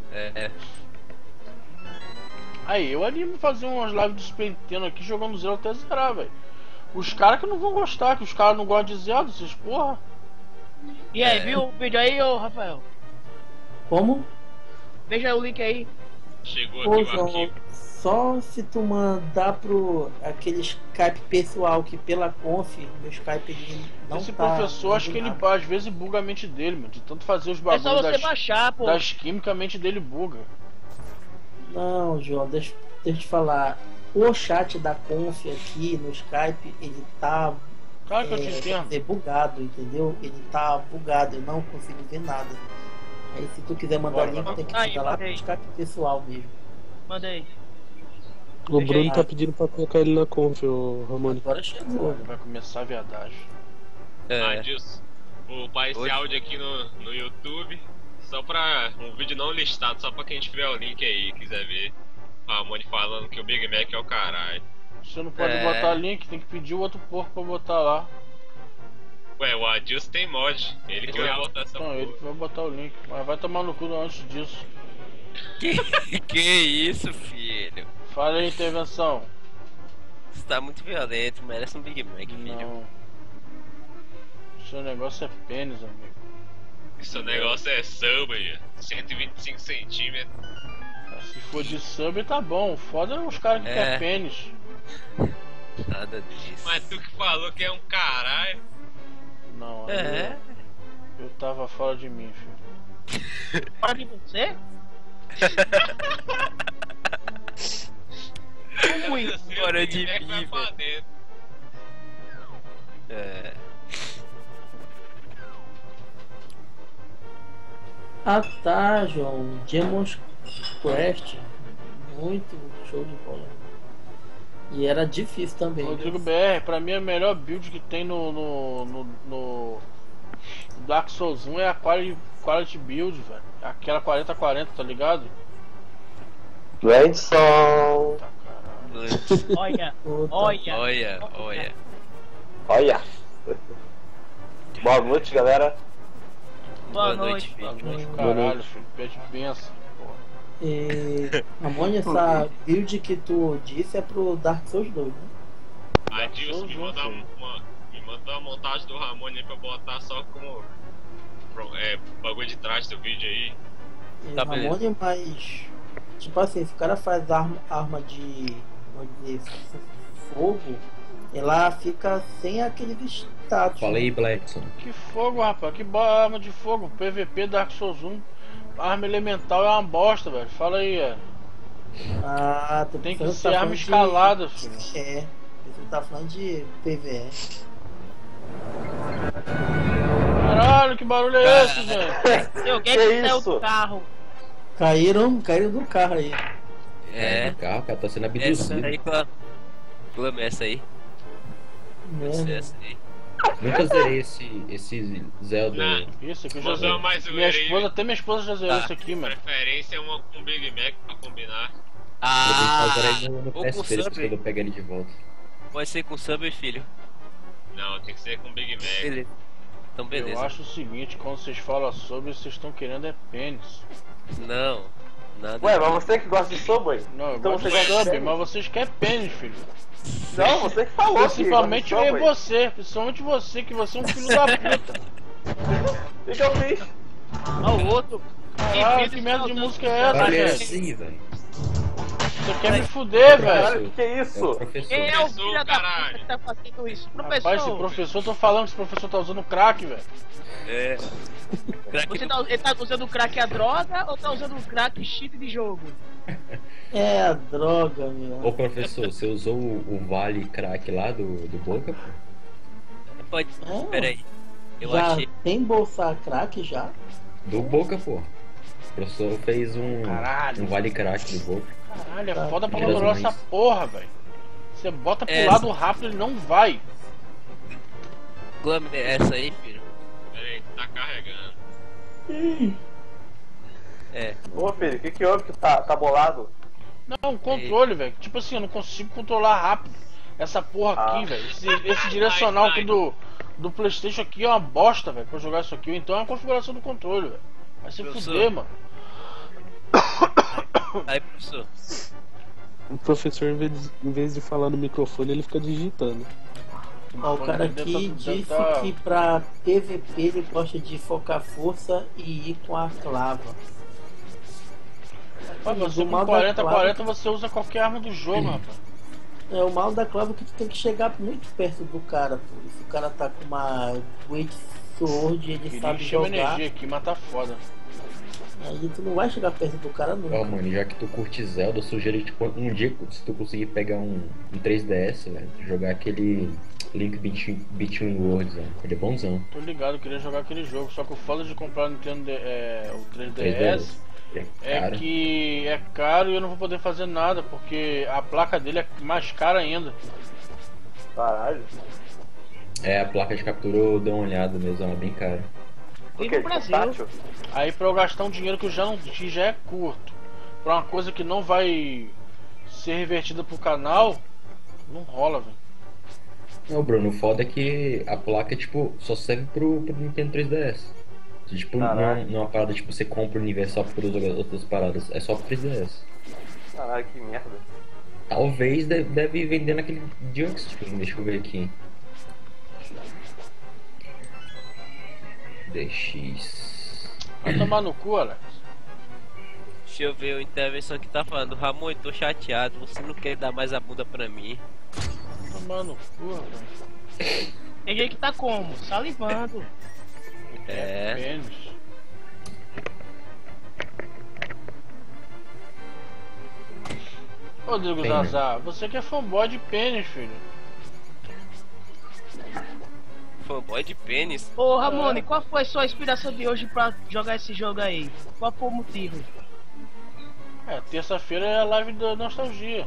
Aí, eu animo fazer umas lives do Super Nintendo aqui jogando Zelda até zerar, velho. Os caras que não vão gostar, que os caras não gostam de Zelda, vocês porra. E aí, viu o vídeo aí, ô Rafael? Como? Veja o link aí. Chegou Ô, aqui o João, arquivo. só se tu mandar pro aquele Skype pessoal que pela conf, meu Skype ele não Esse tá professor, acho que ele nada. às vezes buga a mente dele, mano. De tanto fazer os É só bagulhos você baixar, pô. das químicas, a mente dele buga. Não, João, deixa eu te falar. O chat da conf aqui no Skype, ele tá Claro que eu te entendo. bugado, entendeu? Ele tá bugado, eu não consigo ver nada. Aí se tu quiser mandar Bora, link, tem que aí, mandar lá pro mandei. Skype pessoal mesmo. Mandei. O Deixa Bruno aí. tá pedindo pra colocar ele na conf, ô Ramone. Agora chegou. Vai começar a viadagem. Adilson, vou upar esse Oi. áudio aqui no YouTube. Só pra um vídeo não listado, só pra quem tiver o link aí quiser ver. Ramone falando que o Big Mac é o caralho. Você não pode botar link, tem que pedir o outro porco pra botar lá. Ué, o Adilson tem mod. Ele que vai botar essa Então, porra. ele que vai botar o link. Mas vai tomar no cu antes disso. Que isso, filho? Fala aí, intervenção. Você tá muito violento, merece um Big Mac, filho. Não. Seu negócio é pênis, amigo. Seu negócio é samba, 125 centímetros. Se for de sub, tá bom. Foda é os caras que querem pênis. Nada disso. Mas tu que falou que é um caralho. Não, aí eu tava fora de mim, filho. Fora de você? Muito. Fora de Vai mim, pra velho. dentro. Ah tá, João. Demon's Quest. Muito show de bola. E era difícil também. Rodrigo viu? BR, pra mim a melhor build que tem no Dark Souls 1 é a quality build, velho. Aquela 40-40, tá ligado? Grandson. Tá, caralho. Olha, Puta. Olha. Boa noite, galera. Boa noite. Boa noite, Boa caralho, noite. filho. Pede benção, porra. Ramon, essa build que tu disse é pro Dark Souls 2, né? Aí Dilson me Souls, mandou filho. me mandou a montagem do Ramone aí pra botar só como bagulho de trás do vídeo aí. E Tá, beleza. Ramon, mas tipo assim, se o cara faz arma de, vamos dizer, fogo, ela fica sem aquele status. Fala aí, Blackson. Que fogo, rapaz. Que boa arma de fogo. PVP Dark Souls 1. Arma elemental é uma bosta, velho. Fala aí, Ah, tu Tem que você ser tá arma falando de- escalada, filho. É, você tá falando de PVE. Caralho, que barulho é esse, velho? Alguém Que que saiu isso? do carro. Caíram do carro aí. É, O carro, cara, tá sendo essa abduzido. aí, Clã, essa aí. Né? Essa aí. Nunca zerei esse Zelda. Não. Isso aqui eu Vou já usar zerei. mais Minha zoeira aí. esposa, até minha esposa já zerou Tá. isso aqui, mano. Preferência é uma com Big Mac pra combinar. Ah, Eu vou fazer no ou com PS3 sub. quando eu pegar ele de volta. Pode ser com sub, filho. Não, tem que ser com Big Mac. Beleza. Então, Eu beleza. acho o seguinte, quando vocês falam sobre, vocês estão querendo é pênis. Não, nada. Ué, mas você que gosta de Subway? Não, eu Então gosto você de gosta de sub, pênis? mas vocês querem pênis, filho. Não, você que falou. Principalmente que gosta de Subway. você, principalmente você, que você é um filho da puta. O que eu fiz? Ó, o outro. Caralho, que merda de música é essa, Olha velho? assim, velho. Você quer me fuder, velho. Caralho, que é isso? É o professor. Quem é o Professor, filho da caralho. puta que tá fazendo isso? Professor. Rapaz, esse professor, eu tô falando que esse professor tá usando crack, velho. É. Você ele tá usando crack a droga ou tá usando crack chip de jogo? É a droga, meu. Ô professor, você usou o Vale Crack lá do Boca? Pô? Pode. É. Pera aí. Eu Já achei. tem bolsa crack já? Do Boca, pô. O professor fez um Caralho. Vale Crack do Boca. Caralho, é Tá. foda pra Jesus. controlar essa porra, velho. Você bota pro É, lado rápido, ele não vai. Clã, essa aí, filho. Pera aí, tá carregando. É. Ô, filho, o que houve que tá bolado? Não, controle, velho. Tipo assim, eu não consigo controlar rápido. Essa porra aqui, Ah. velho. Esse direcional aqui do PlayStation aqui é uma bosta, velho, pra jogar isso aqui. Então é uma configuração do controle, velho. Vai se Professor. fuder, mano. Aí, professor. O professor, em vez de falar no microfone, ele fica digitando. Ó, o cara Deve aqui tá- disse tá- que pra PVP ele gosta de focar força e ir com a clava. Rapaz, você Do com mal da 40-40 você usa qualquer arma do jogo, rapaz. É, o mal da clava é que tu tem que chegar muito perto do cara, pô. E se o cara tá com uma Great Sword e ele Queria sabe encher uma jogar, energia aqui, mas tá foda. aí tu não vai chegar perto do cara nunca. Ó, mano, já que tu curte Zelda, eu sugiro, tipo, um dia, se tu conseguir pegar um 3DS, velho, jogar aquele Link Between Worlds, velho. Ele é bonzão. Tô ligado, eu queria jogar aquele jogo. Só que o foda de comprar o Nintendo o 3DS é Cara, que é caro e eu não vou poder fazer nada, porque a placa dele é mais cara ainda. Caralho. a placa de captura eu dei uma olhada mesmo, ela é bem cara. O E que? no Brasil. Portátil? Aí pra eu gastar um dinheiro que já é curto, pra uma coisa que não vai ser revertida pro canal, não rola, velho. Não, Bruno, o foda é que a placa, tipo, só serve pro Nintendo 3DS. Tipo, Caralho. não é uma parada, tipo, você compra o Universal por outras paradas, é só pro 3DS. Caralho, que merda. Talvez deve ir vender naquele Junkstream, deixa eu ver aqui. DX. Vai tomar no cu, Alex. Deixa eu ver a intervenção que tá falando. Ramon, eu tô chateado. Você não quer dar mais a bunda pra mim? Vai tomar no cu, velho. Tem gente que tá como? Salivando. É. Pênis. Rodrigo Pênis. Zazá, você que é fanboy de pênis, filho. Fanboy de pênis. Ô Ramone, qual foi sua inspiração de hoje pra jogar esse jogo aí? Qual foi o motivo? É, terça-feira é a live da nostalgia.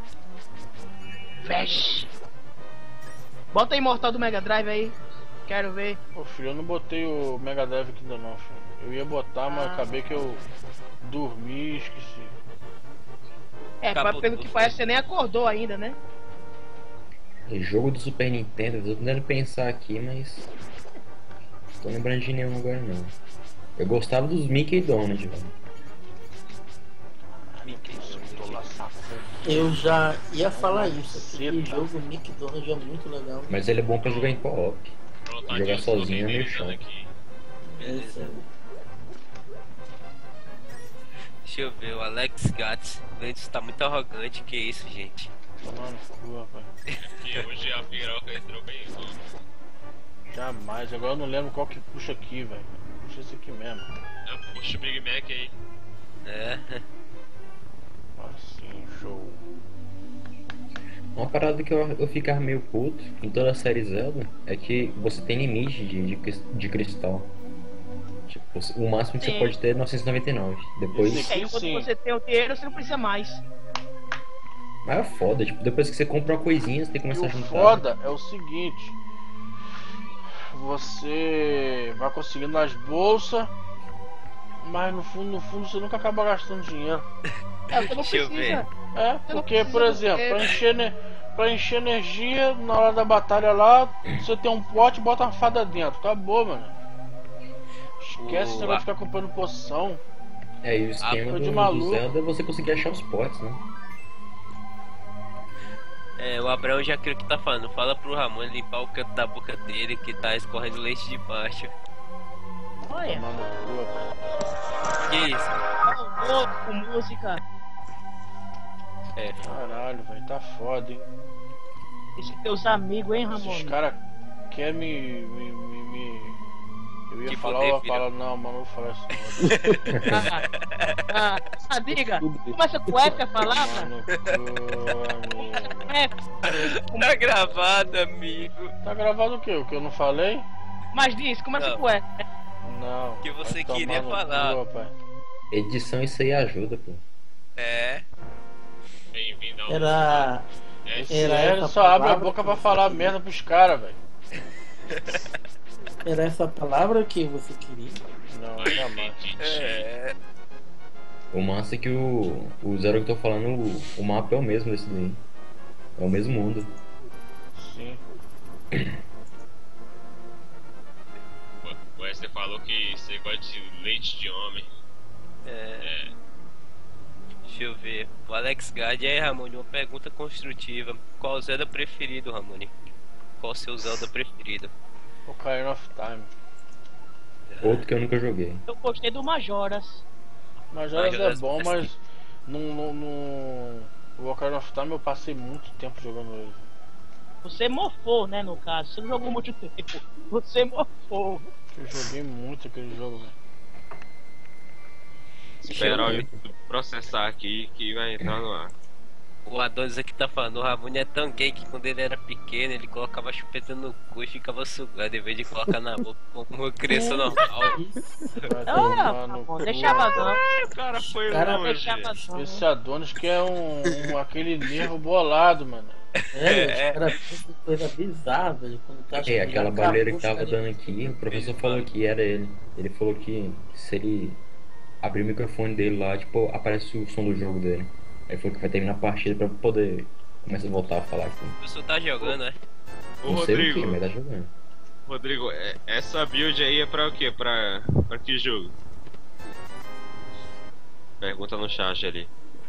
Vesh. Bota aí Imortal do Mega Drive aí. Quero ver. Ô filho, eu não botei o Mega Drive aqui ainda não, filho. Eu ia botar, mas acabei que eu dormi e esqueci. É, Acabou pelo tudo. que parece, você nem acordou ainda, né? Jogo do Super Nintendo, eu tô tentando pensar aqui, mas. Não tô lembrando de nenhum agora não. Eu gostava dos Mickey e Donald, velho. Tô lá, safado. Eu já ia falar isso. Aquele Caceta. jogo Nick Donald é muito legal. Mas ele é bom pra jogar em co-op. Pronto, tá Jogar aqui, sozinho é meio renderizando chato. aqui. Beleza. Deixa eu ver, o Alex Gats. O Lentes tá muito arrogante, que isso, gente. Tomar no cu, rapaz. Que hoje a piroca entrou bem louco. Jamais. Agora eu não lembro qual que puxa aqui, velho. Puxa esse aqui mesmo. Puxa o Big Mac aí. É. Assim, show. Uma parada que eu ficava meio puto em toda a série Zelda é que você tem limite de cristal. Tipo, o máximo que você Sim. pode ter é 999. Depois. Esse É, e quando sim. você tem o dinheiro, você não precisa mais. Mas é foda, tipo, depois que você compra uma coisinha, você tem que E começar a o juntar. foda é o seguinte. Você vai conseguindo as bolsas, mas no fundo você nunca acaba gastando dinheiro. É, você não Deixa eu precisa. É, não porque, precisa por exemplo, pra encher energia, na hora da batalha lá, você tem um pote e bota uma fada dentro. Acabou, mano. Esquece esse negócio de ficar comprando poção. É, e o esquema coisa de do maluco. Zelda é você conseguir achar os potes, né? É, o Abraão já creio que tá falando. Fala pro Ramon limpar o canto da boca dele, que tá escorrendo leite de baixo. Olha, Tomar no cu, rapaz. Que isso? tá louco com música. É, Caralho, velho, tá foda, hein? Esses teus amigos, hein, Ramon? Esses caras querem Eu ia Que falar poder, uma filho. palavra, não, mas não vou falar isso Diga, começa com F a palavra? não. Mano, cu, F. tá gravado, amigo. tá gravado o quê? O que eu não falei? Mas diz, começa Não. com F. Não. Que você vai tomar queria no falar. cu, rapaz. Edição, isso aí ajuda, pô. É. Bem-vindo ao. Era. É, Era Sério, essa só abre a palavra boca que pra você falar queria? merda pros caras, velho. Era essa palavra que você queria? Não, jamais. É. O massa é que o Zero que eu tô falando, o mapa é o mesmo desse daí. É o mesmo mundo. Sim. O Wesley falou que você gosta de leite de homem. É. Deixa eu ver. O Alex Gard, aí, Ramone, uma pergunta construtiva. Qual o Zelda preferido, Ramone? Qual o seu Zelda preferido? Ocarina of Time. Outro que eu nunca joguei. Eu gostei do Majoras. Majoras é Majoras bom, parece mas o Ocarina of Time eu passei muito tempo jogando ele. Você mofou, né, no caso. Você não jogou muito tempo. Você mofou. Eu joguei muito aquele jogo, velho. Esperar o YouTube processar aqui que vai entrar no ar. O Adonis aqui tá falando, o Ramone é tão gay que quando ele era pequeno ele colocava a chupeta no cu e ficava sugando, em vez de colocar na boca como uma criança normal. Vai Ah, tomar no Ramon, cu. deixava não. O cara foi Cara, longe. Deixava não. Esse Adonis que é aquele nervo bolado, mano. É, os caras fazem coisa bizarra, velho. Quando tá É, aquela já barreira que acabou, tava cara. dando aqui, o professor falou que era ele. Ele falou que se ele abrir o microfone dele lá, tipo, aparece o som do jogo dele. Aí falou que vai terminar a partida pra poder começar a voltar a falar aqui. O professor tá jogando, né? Ô Não sei o que, Rodrigo, mas tá jogando. Rodrigo, essa build aí é pra o quê? Pra que jogo? Pergunta no chat ali.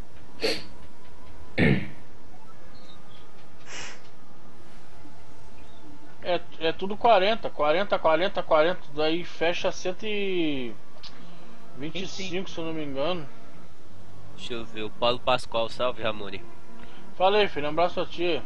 É tudo 40, daí fecha 125, se eu não me engano. Deixa eu ver, o Paulo Pascoal, salve Ramone. Falei, filho, um abraço a tia.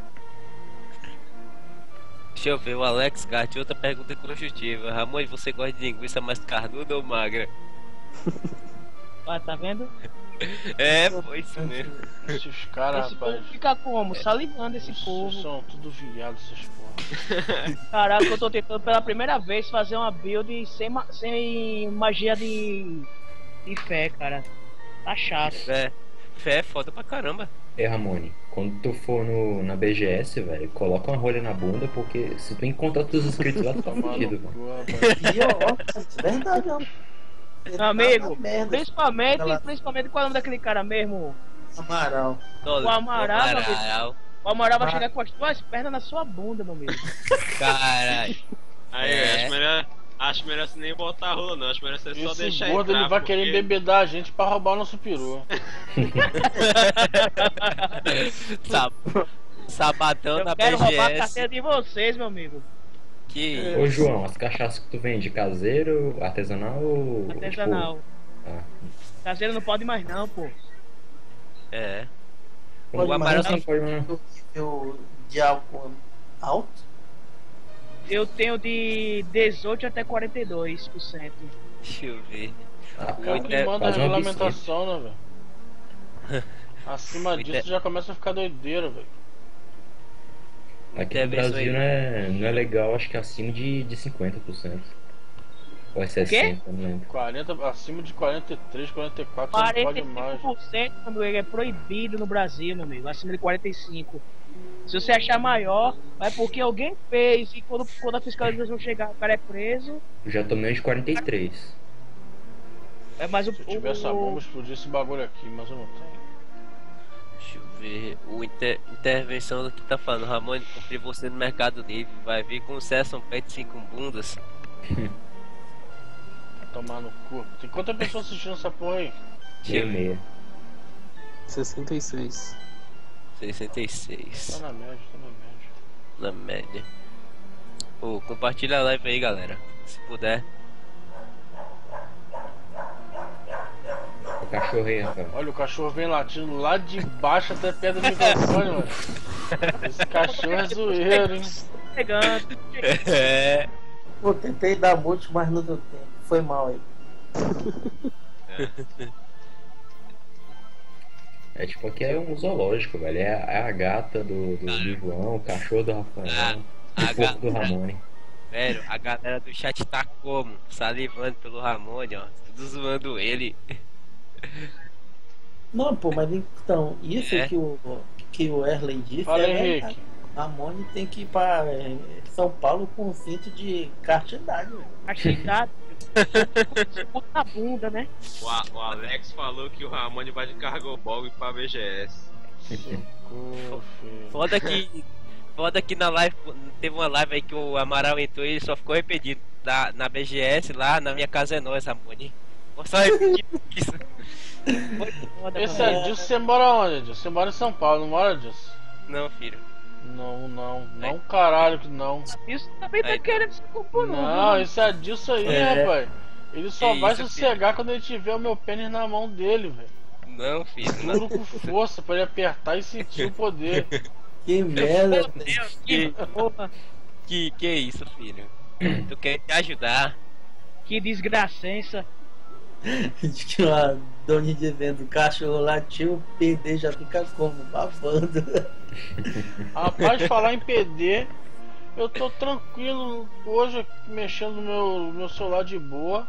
Deixa eu ver, o Alex Gart, outra pergunta construtiva. Ramone, você gosta de linguiça mais carnuda ou magra? Olha, tá vendo? É, foi isso mesmo. Esses caras, Esse povo rapaz. fica como? Salivando esse povo. São tudo viados, esses porra. Caraca, eu tô tentando pela primeira vez fazer uma build sem magia de fé, cara. Cachaça. Fé é foda pra caramba. Ei, Ramone, quando tu for na BGS, velho, coloca uma rolha na bunda, porque se tu encontrar teus inscritos lá, tu tá Tomar fudido, no mano. cu, rapaz. E ó, verdade, ó. Ele tá Amigo, na merda. principalmente, Ela- principalmente qual é o nome daquele cara mesmo? Amaral. O Amaral, meu amigo. Amaral. O Amaral vai chegar com as tuas pernas na sua bunda, meu amigo. Caralho. Aí, É. acho melhor você nem botar a rola, não. Acho melhor você só Esse deixar gordo entrar, ele vai querer porque- embebedar a gente pra roubar o nosso peru. Sabadão Eu na quero roubar a BGS. carteira de vocês, meu amigo. Que Ô, João, as cachaças que tu vende, caseiro, artesanal ou... Artesanal. Tipo, ah, Caseiro não pode mais não, pô. é. pode O Amaral mais, não pode mais. O nível de álcool alto. Eu tenho de 18 até 42%. Deixa eu ver. Ah, É o que É, manda a faz uma regulamentação, né, velho? Acima Muito disso já começa a ficar doideira, velho. Aqui no Brasil não é legal, acho que é acima de 50%. Ou é 60%, não lembro. 40, acima de 43, 44, você não pode mais. 45% quando ele é proibido no Brasil, meu amigo. Acima de 45%. Se você achar maior, é porque alguém fez. E quando a fiscalização chegar, o cara é preso. Eu já tomei uns 43. É mais o. Se eu tivesse a bomba, explodir esse bagulho aqui, mas eu não tenho. Deixa eu ver. O intervenção do que tá falando. Ramon, comprei você no Mercado Livre. Vai vir com Session Pet 5 bundas. Vai tomar no cu. Tem quantas pessoas assistindo essa porra aí? Deixa eu ver. Meia. 66. 66. Tá na média, tá na média. Na média. Pô, compartilha a live aí, galera. Se puder. O cachorro aí, Rafael. Olha, o cachorro vem latindo lá de baixo até perto do microfone, mano. Esse cachorro é zoeiro, hein? Pegando. É. Pô, tentei dar mute, mas não deu tempo. Foi mal aí. É tipo, aqui é um zoológico, velho. É a gata do João, o cachorro do Rafael, a o porco do gata. Ramone. Velho, a galera do chat tá como? Salivando pelo Ramone, ó. Tudo zoando ele. Não, pô, mas então, isso É. que o Erley disse Fala, é Henrique. verdade. Ramone tem que ir pra São Paulo com cinto de castidade, velho. Achidado. Puta bunda, né? O Alex falou que o Ramone vai de cargo bog pra BGS. Ô, filho. Foda que na live, teve uma live aí que o Amaral entrou e ele só ficou repetindo na BGS lá, na minha casa é nós, Ramone. Só repetindo isso. Foi foda, Esse mano. é Edilson, você mora onde, Edilson? Você mora em São Paulo, não mora, Edilson? Não, filho. Não, caralho que não. Isso também tá Aí. querendo se compor, Não, esse Edilson aí, É. rapaz. Ele só Que vai isso, sossegar quando ele tiver o meu pênis na mão dele, velho. Não, filho. Não. Juro com força pra ele apertar e sentir o poder. Que merda, velho. Deus, que porra. Que isso, filho? Tu quer te ajudar? Que desgracença. Diz que uma dona dizendo, o cachorro latiu, o PD já fica como? Babando. Rapaz, falar em PD, eu tô tranquilo hoje mexendo no meu celular de boa.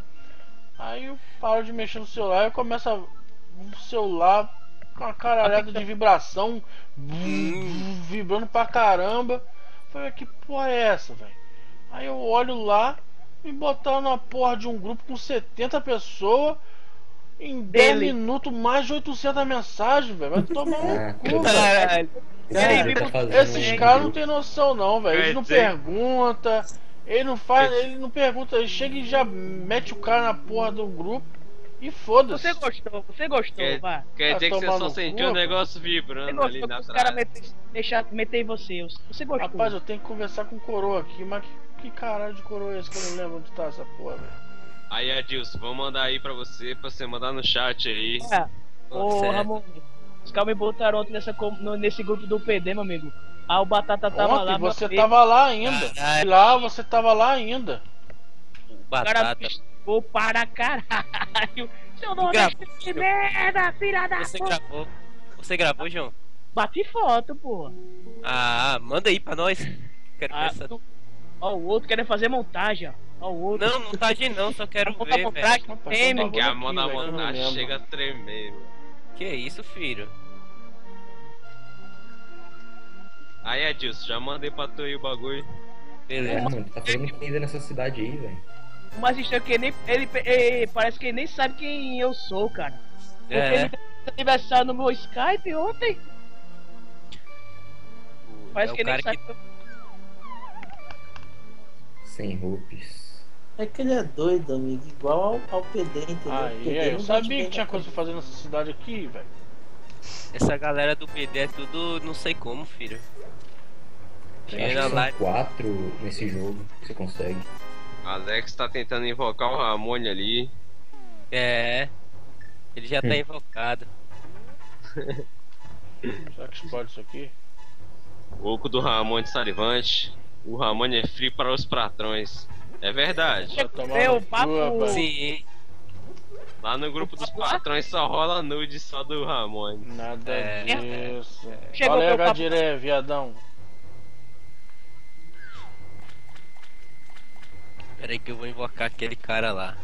Aí eu paro de mexer no celular e começa o celular com uma caralhada de vibração, vibrando pra caramba. Falei, que porra é essa, velho? Aí eu olho lá e botaram na porra de um grupo com 70 pessoas. Em 10 Dele. minutos, mais de 800 mensagens, velho. Vai tomar Ah, no cu, velho. Caralho. Cara, tá fazendo Esses um caras não grupo. tem noção não, velho. Eles não perguntam, ele não faz, ele não pergunta, ele chega e já mete o cara na porra do grupo e foda-se. Você gostou, vá. Quer Vai dizer que você tomar só no sentiu cu, o negócio Você vibrando ali gostou na que os caras trás. meter em você. Você gostou. Rapaz, eu tenho que conversar com o coroa aqui, mas que caralho de coroa é esse que eu não lembro onde tá essa porra, velho. Aí, Adilson, vou mandar aí pra você mandar no chat aí. Ô, Certo. Ramon, os caras me botaram ontem nesse grupo do PD, meu amigo. Ah, o Batata tava Ontem lá, meu você amigo. tava lá ainda. Caralho. Lá você tava lá ainda. O cara Batata. piscou para caralho. Seu nome Gravou. é que merda, filha da Você puta. gravou? Você gravou, João? Bati foto, pô. Ah, manda aí pra nós. Quero ver Ah, essa. Ó, o outro querendo fazer montagem, ó. Ó o outro. Não, montagem não, só quero Vamos ver, botar velho. montagem, Rapaz, tem, tá meu. Que a mão na velho, eu não montagem lembro. chega a tremer, mano. Que isso, filho? Aí, Adilson, já mandei pra tu aí o bagulho. Beleza. Mano, tu tá fazendo o que ainda nessa cidade aí, velho? O mais estranho é que ele parece que ele nem sabe quem eu sou, cara. Porque É. ele fez aniversário no meu Skype ontem. Parece É o que ele nem cara sabe. que- Sem roupas. É que ele é doido, amigo. Igual ao PD, entendeu? Aí, PD eu não sabia bate que bem tinha na coisa pra fazer nessa cidade aqui, velho. Essa galera do PD é tudo não sei como, filho. Acho Chega que lá. são 4 nesse jogo que você consegue. Alex tá tentando invocar o Ramone ali. É. Ele já tá invocado. Será que explode isso aqui? O oco do Ramone salivante. O Ramone é frio para os patrões. É verdade. Vai tomar Meu no cu, papo- rapaz. Sim. Lá no grupo dos patrões só rola nude só do Ramone. Nada É. disso. Chegou Fala aí, meu papo- Gadiré, viadão. Pera aí que eu vou invocar aquele cara lá.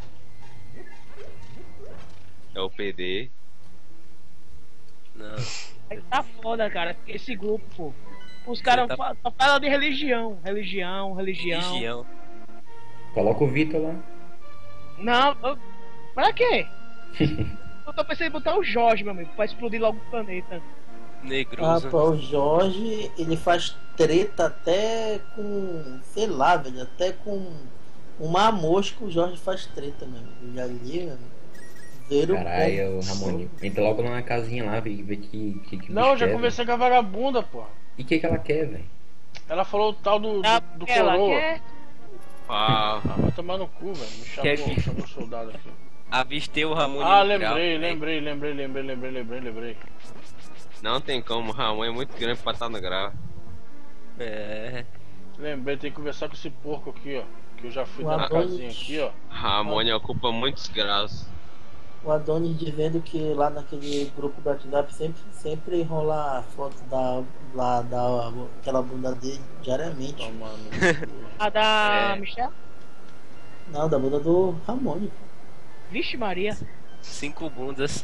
É o PD. Não. Aí tá foda, cara. Esse grupo, pô. Os caras Você tá- só falam de religião. Religião. Região. Coloca o Vitor lá. Não, pra quê? Eu tô pensando em botar o Jorge, meu amigo, pra explodir logo o planeta. Negroso. Rapaz, o Jorge, ele faz treta até com, sei lá, velho, até com uma mosca o Jorge faz treta, meu amigo. Ele ali, meu amigo, zero Caralho, ponto. Ramone. Entra logo lá na casinha lá, vê que Não, eu já bicho quer, conversei com a vagabunda, pô. velho. E o que ela quer, velho? Ela falou o tal do Ela coroa. quer. Ah, Ah, vai tomar no cu, velho. Me Quer chamou, que- chamou o soldado aqui. Avistei o Ramon Ah, no grau, lembrei, velho. lembrei. não tem como, o Ramone é muito grande pra estar no grau. É. Lembrei, tem que conversar com esse porco aqui, ó. Que eu já fui O dar na Adonis. casinha aqui, ó. Ramone ocupa muitos graus. O Adonis dizendo que lá naquele grupo do WhatsApp sempre rola a foto daquela bunda dele diariamente. Toma no cu. A da É. Michelle? Não, da bunda do Ramone, pô. Vixe Maria. 5 bundas.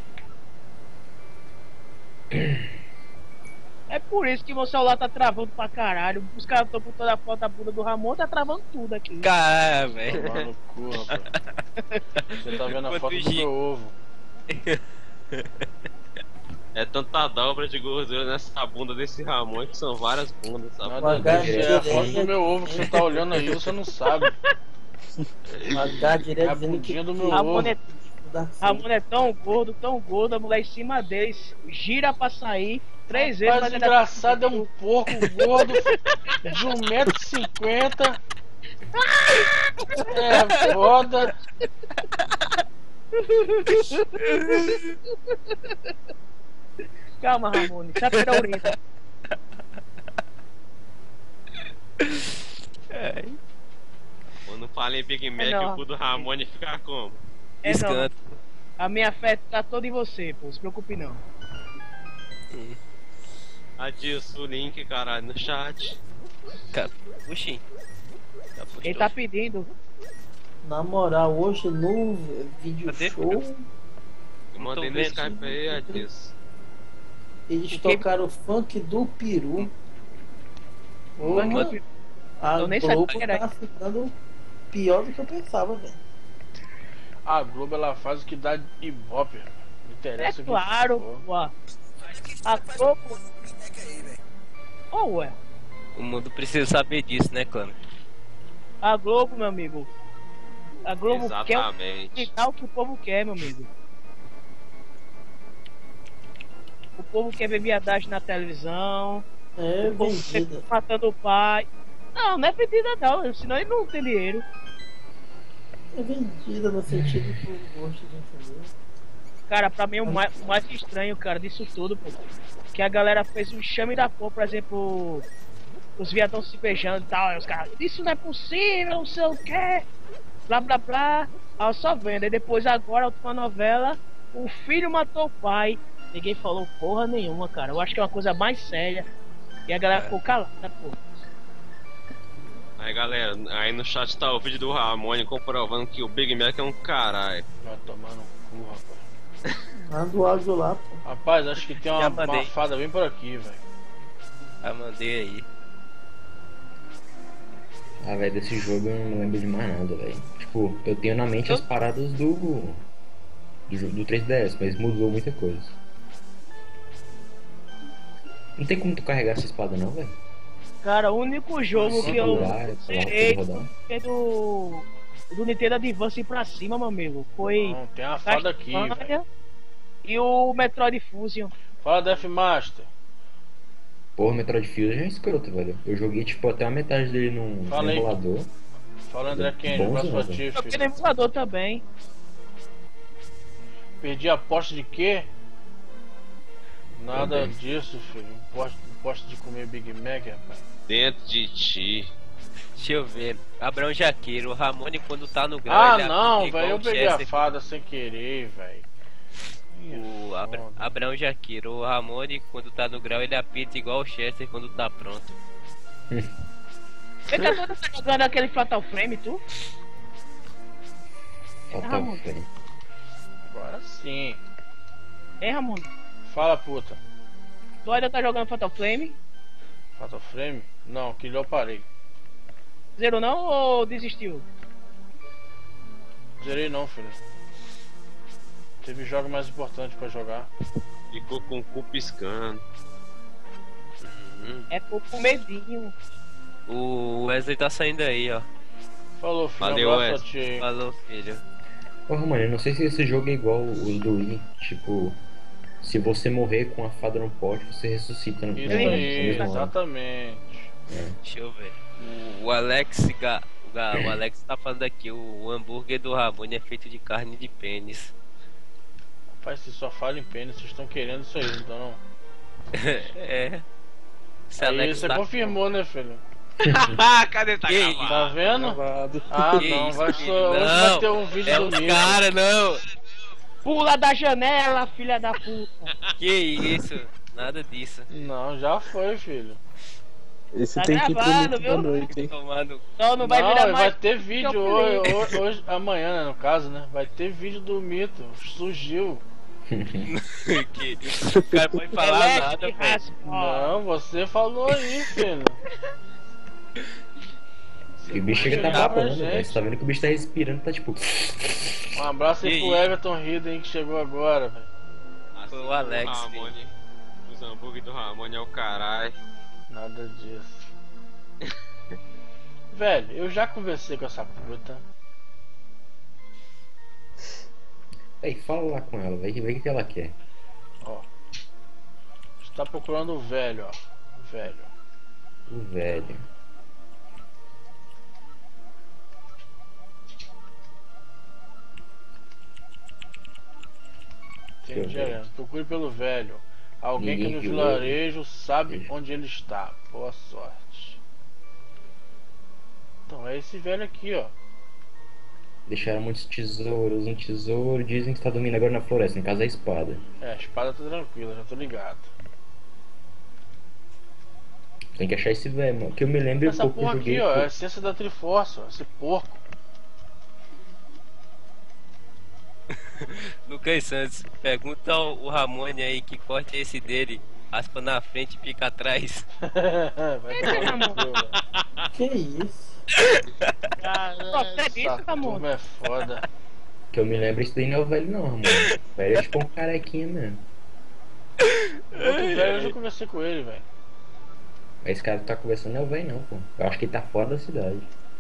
É por isso que meu celular tá travando pra caralho. Os caras estão com toda a foto da bunda do Ramon, tá travando tudo aqui. Caralho, velho. Toma no cu, rapaz. Você tá vendo a Quanto foto do giga? meu ovo. É tanta dobra de gordura nessa bunda desse Ramone que são várias bundas, sabe? Nada H disso, é a direto. foto do meu ovo que você tá olhando aí, você não sabe. O H direto É a dizendo que bundinha do meu Ramon ovo. é, Ramon é tão gordo, a mulher em cima deles gira pra sair 3 vezes. Mas ele engraçado é um porco gordo de 1,50 m. É foda. Calma, Ramon, sabe a orelha. Quando fala em Big Mac, não. o cu do Ramone fica como? É não. Escanto. A minha fé tá toda em você, pô. Se preocupe não. Adilson, o link, caralho, no chat. Puxi. Ele tá pedindo. Na moral, hoje no vídeo Cadê? show, Eu mandei no vendo. Skype aí, Adilson. eles tocaram o funk do Peru. Porra, Funk a Eu nem sabia Globo que era tá ficando pior do que eu pensava, velho. A Globo ela faz o que dá ibope. Não É interessa o que claro, for. pô. A Globo. Oh, ué. O mundo precisa saber disso, né, Clã? A Globo, meu amigo. A Globo quer Exatamente. o que o povo quer, meu amigo. O povo quer ver viadagem na televisão. É O povo vendida. quer matando o pai. Não, não é vendida não, senão ele não tem dinheiro. É vendida no sentido que eu gosto de entender. Cara, pra mim o mais estranho, cara, disso tudo, pô, que a galera fez um chame da porra, por exemplo, os viadão se beijando e tal, aí os caras, isso não é possível, não sei o que, blá blá blá, aí eu só vendo, aí depois agora, a última novela, o filho matou o pai, ninguém falou porra nenhuma, cara, eu acho que é uma coisa mais séria, e a galera ficou calada, pô. Aí galera, aí no chat tá o vídeo do Ramone comprovando que o Big Mac é um caralho. Vai tomar no cu, rapaz. Manda o áudio lá, pô. Rapaz, acho que tem Já uma mandei. fada bem por aqui, velho. Já mandei aí. Ah, velho, desse jogo eu não lembro de mais nada, velho. Tipo, eu tenho na mente as paradas do 3DS, mas mudou muita coisa. Não tem como tu carregar essa espada não, velho? Cara, o único jogo que eu zerei rodar. é do Nintendo Advance pra cima, meu amigo. Foi Não, tem uma fada aqui, velho. Castlevania e o Metroid Fusion. Fala, Death Master. Porra, Metroid Fusion é escroto, velho. Eu joguei, tipo, até a metade dele no Fala aí. emulador. Fala, André Kenny, Bom, abraço pra Zé. ti, Joguei no filho. emulador também. Perdi a aposta de quê? Nada Também. disso, filho. Aposta de comer Big Mac, rapaz. Dentro de ti. Deixa eu ver. Abraão Jaqueiro, o Ramone quando tá no grau. Ah, ele não, apita igual velho. Eu o peguei a Chester. fada sem querer, velho. O Abraão Jaqueiro, o Ramone quando tá no grau ele apita igual o Chester quando tá pronto. Você tá jogando aquele Fatal Frame, tu? Fatal Ramon. Frame. Agora sim. Hein, Ramon? Fala, puta. Tu ainda tá jogando Fatal Flame? Fatal Frame? Não, que eu parei. Zero não ou desistiu? Zerei não, filho. Teve jogo mais importante pra jogar. Ficou com o cu piscando. É por medinho. O Wesley tá saindo aí, ó. Falou, filho. Valeu, um abraço pra ti aí. Falou, filho. Porra, mano, eu não sei se esse jogo é igual os do Wii. Tipo, se você morrer com a fada no pote, você ressuscita no Isso no aí, mesmo ano. exatamente. Deixa eu ver. O Alex o Alex tá falando aqui, o hambúrguer do Ramone é feito de carne de pênis. Rapaz, se só fala em pênis, vocês estão querendo isso aí, então não. É. Esse Aí Alex você tá confirmou, né, filho? Cadê? Tá Que gravado? Tá vendo? Gravado. Ah, Que não, isso, vai filho? só. Hoje Não, vai ter um vídeo é do os Nico. cara, não. Pula da janela, filha da puta. Que isso? Nada disso. Não, já foi, filho. Esse Tá tem que ir pro gravado, mito da viu? noite, hein? Tomando. Então não vai virar Vai mais. ter vídeo que eu hoje, amanhã, né, no caso, né? Vai ter vídeo do mito. Surgiu. Que o cara pode falar Elete nada, e velho. raspa. Não, você falou aí, filho. E o bicho chega tá Chegar pra babando, velho. gente. Você tá vendo que o bicho tá respirando, tá tipo. Um abraço aí Que pro isso? Everton Hidden que chegou agora, velho. Foi o Alex, Ramone. Os hambúrguer do Ramone é o caralho. Nada disso. Velho, eu já conversei com essa puta. Ei, fala lá com ela, vê o que ela quer. Ó. Você tá procurando o velho, ó. O velho. O velho. Entendi, Deixa eu ver. Ariano. Procure pelo velho. Alguém que Ninguém no viu vilarejo sabe Deixa. onde ele está. Boa sorte. Então é esse velho aqui, ó. Deixaram muitos tesouros, um tesouro. Dizem que está dormindo agora na floresta, no caso é a espada. É, a espada tá tranquila, já tô ligado. Tem que achar esse velho, mano. Que eu me lembro Essa pouco que eu porra joguei. aqui, ó, é a essência da Triforce, ó. Esse porco. Lucas Santos, pergunta ao Ramone aí que corte é esse dele. Aspa na frente e pica atrás. Vai tomar no cu, velho. Que isso? Nossa, é isso, Essa Ramon? turma é foda. Que eu me lembro, isso daí não é o velho não, Ramon. O velho é tipo um carequinha mesmo. Outro velho, eu já conversei com ele, velho. Mas esse cara que tá conversando não é o velho não, pô. Eu acho que ele tá fora da cidade.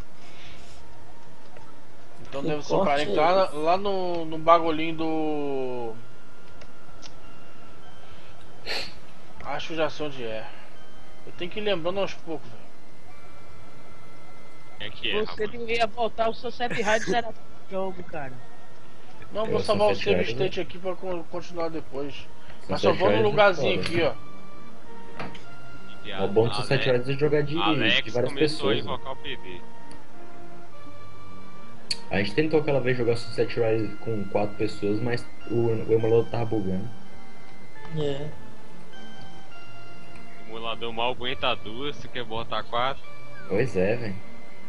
Então Que deve ser o corte cara que é tá esse? lá no bagulhinho do. Acho que já sei onde é. Eu tenho que ir lembrando aos poucos, velho. É que é, Você Ramone. devia voltar o Sunset Riders era jogo, cara. Não, Eu vou sou salvar o fechado, save né? state aqui pra continuar depois. Mas Sunset só vou no Riders é lugarzinho foda, aqui, né? ó. O bom do Sunset Riders é jogar de Alex várias começou a pessoas. Né? invocar o PB. A gente tentou aquela vez jogar Sunset Riders com 4 pessoas, mas o emulador tava bugando. É. O emulador mal aguenta duas, você quer botar 4. Pois é, velho.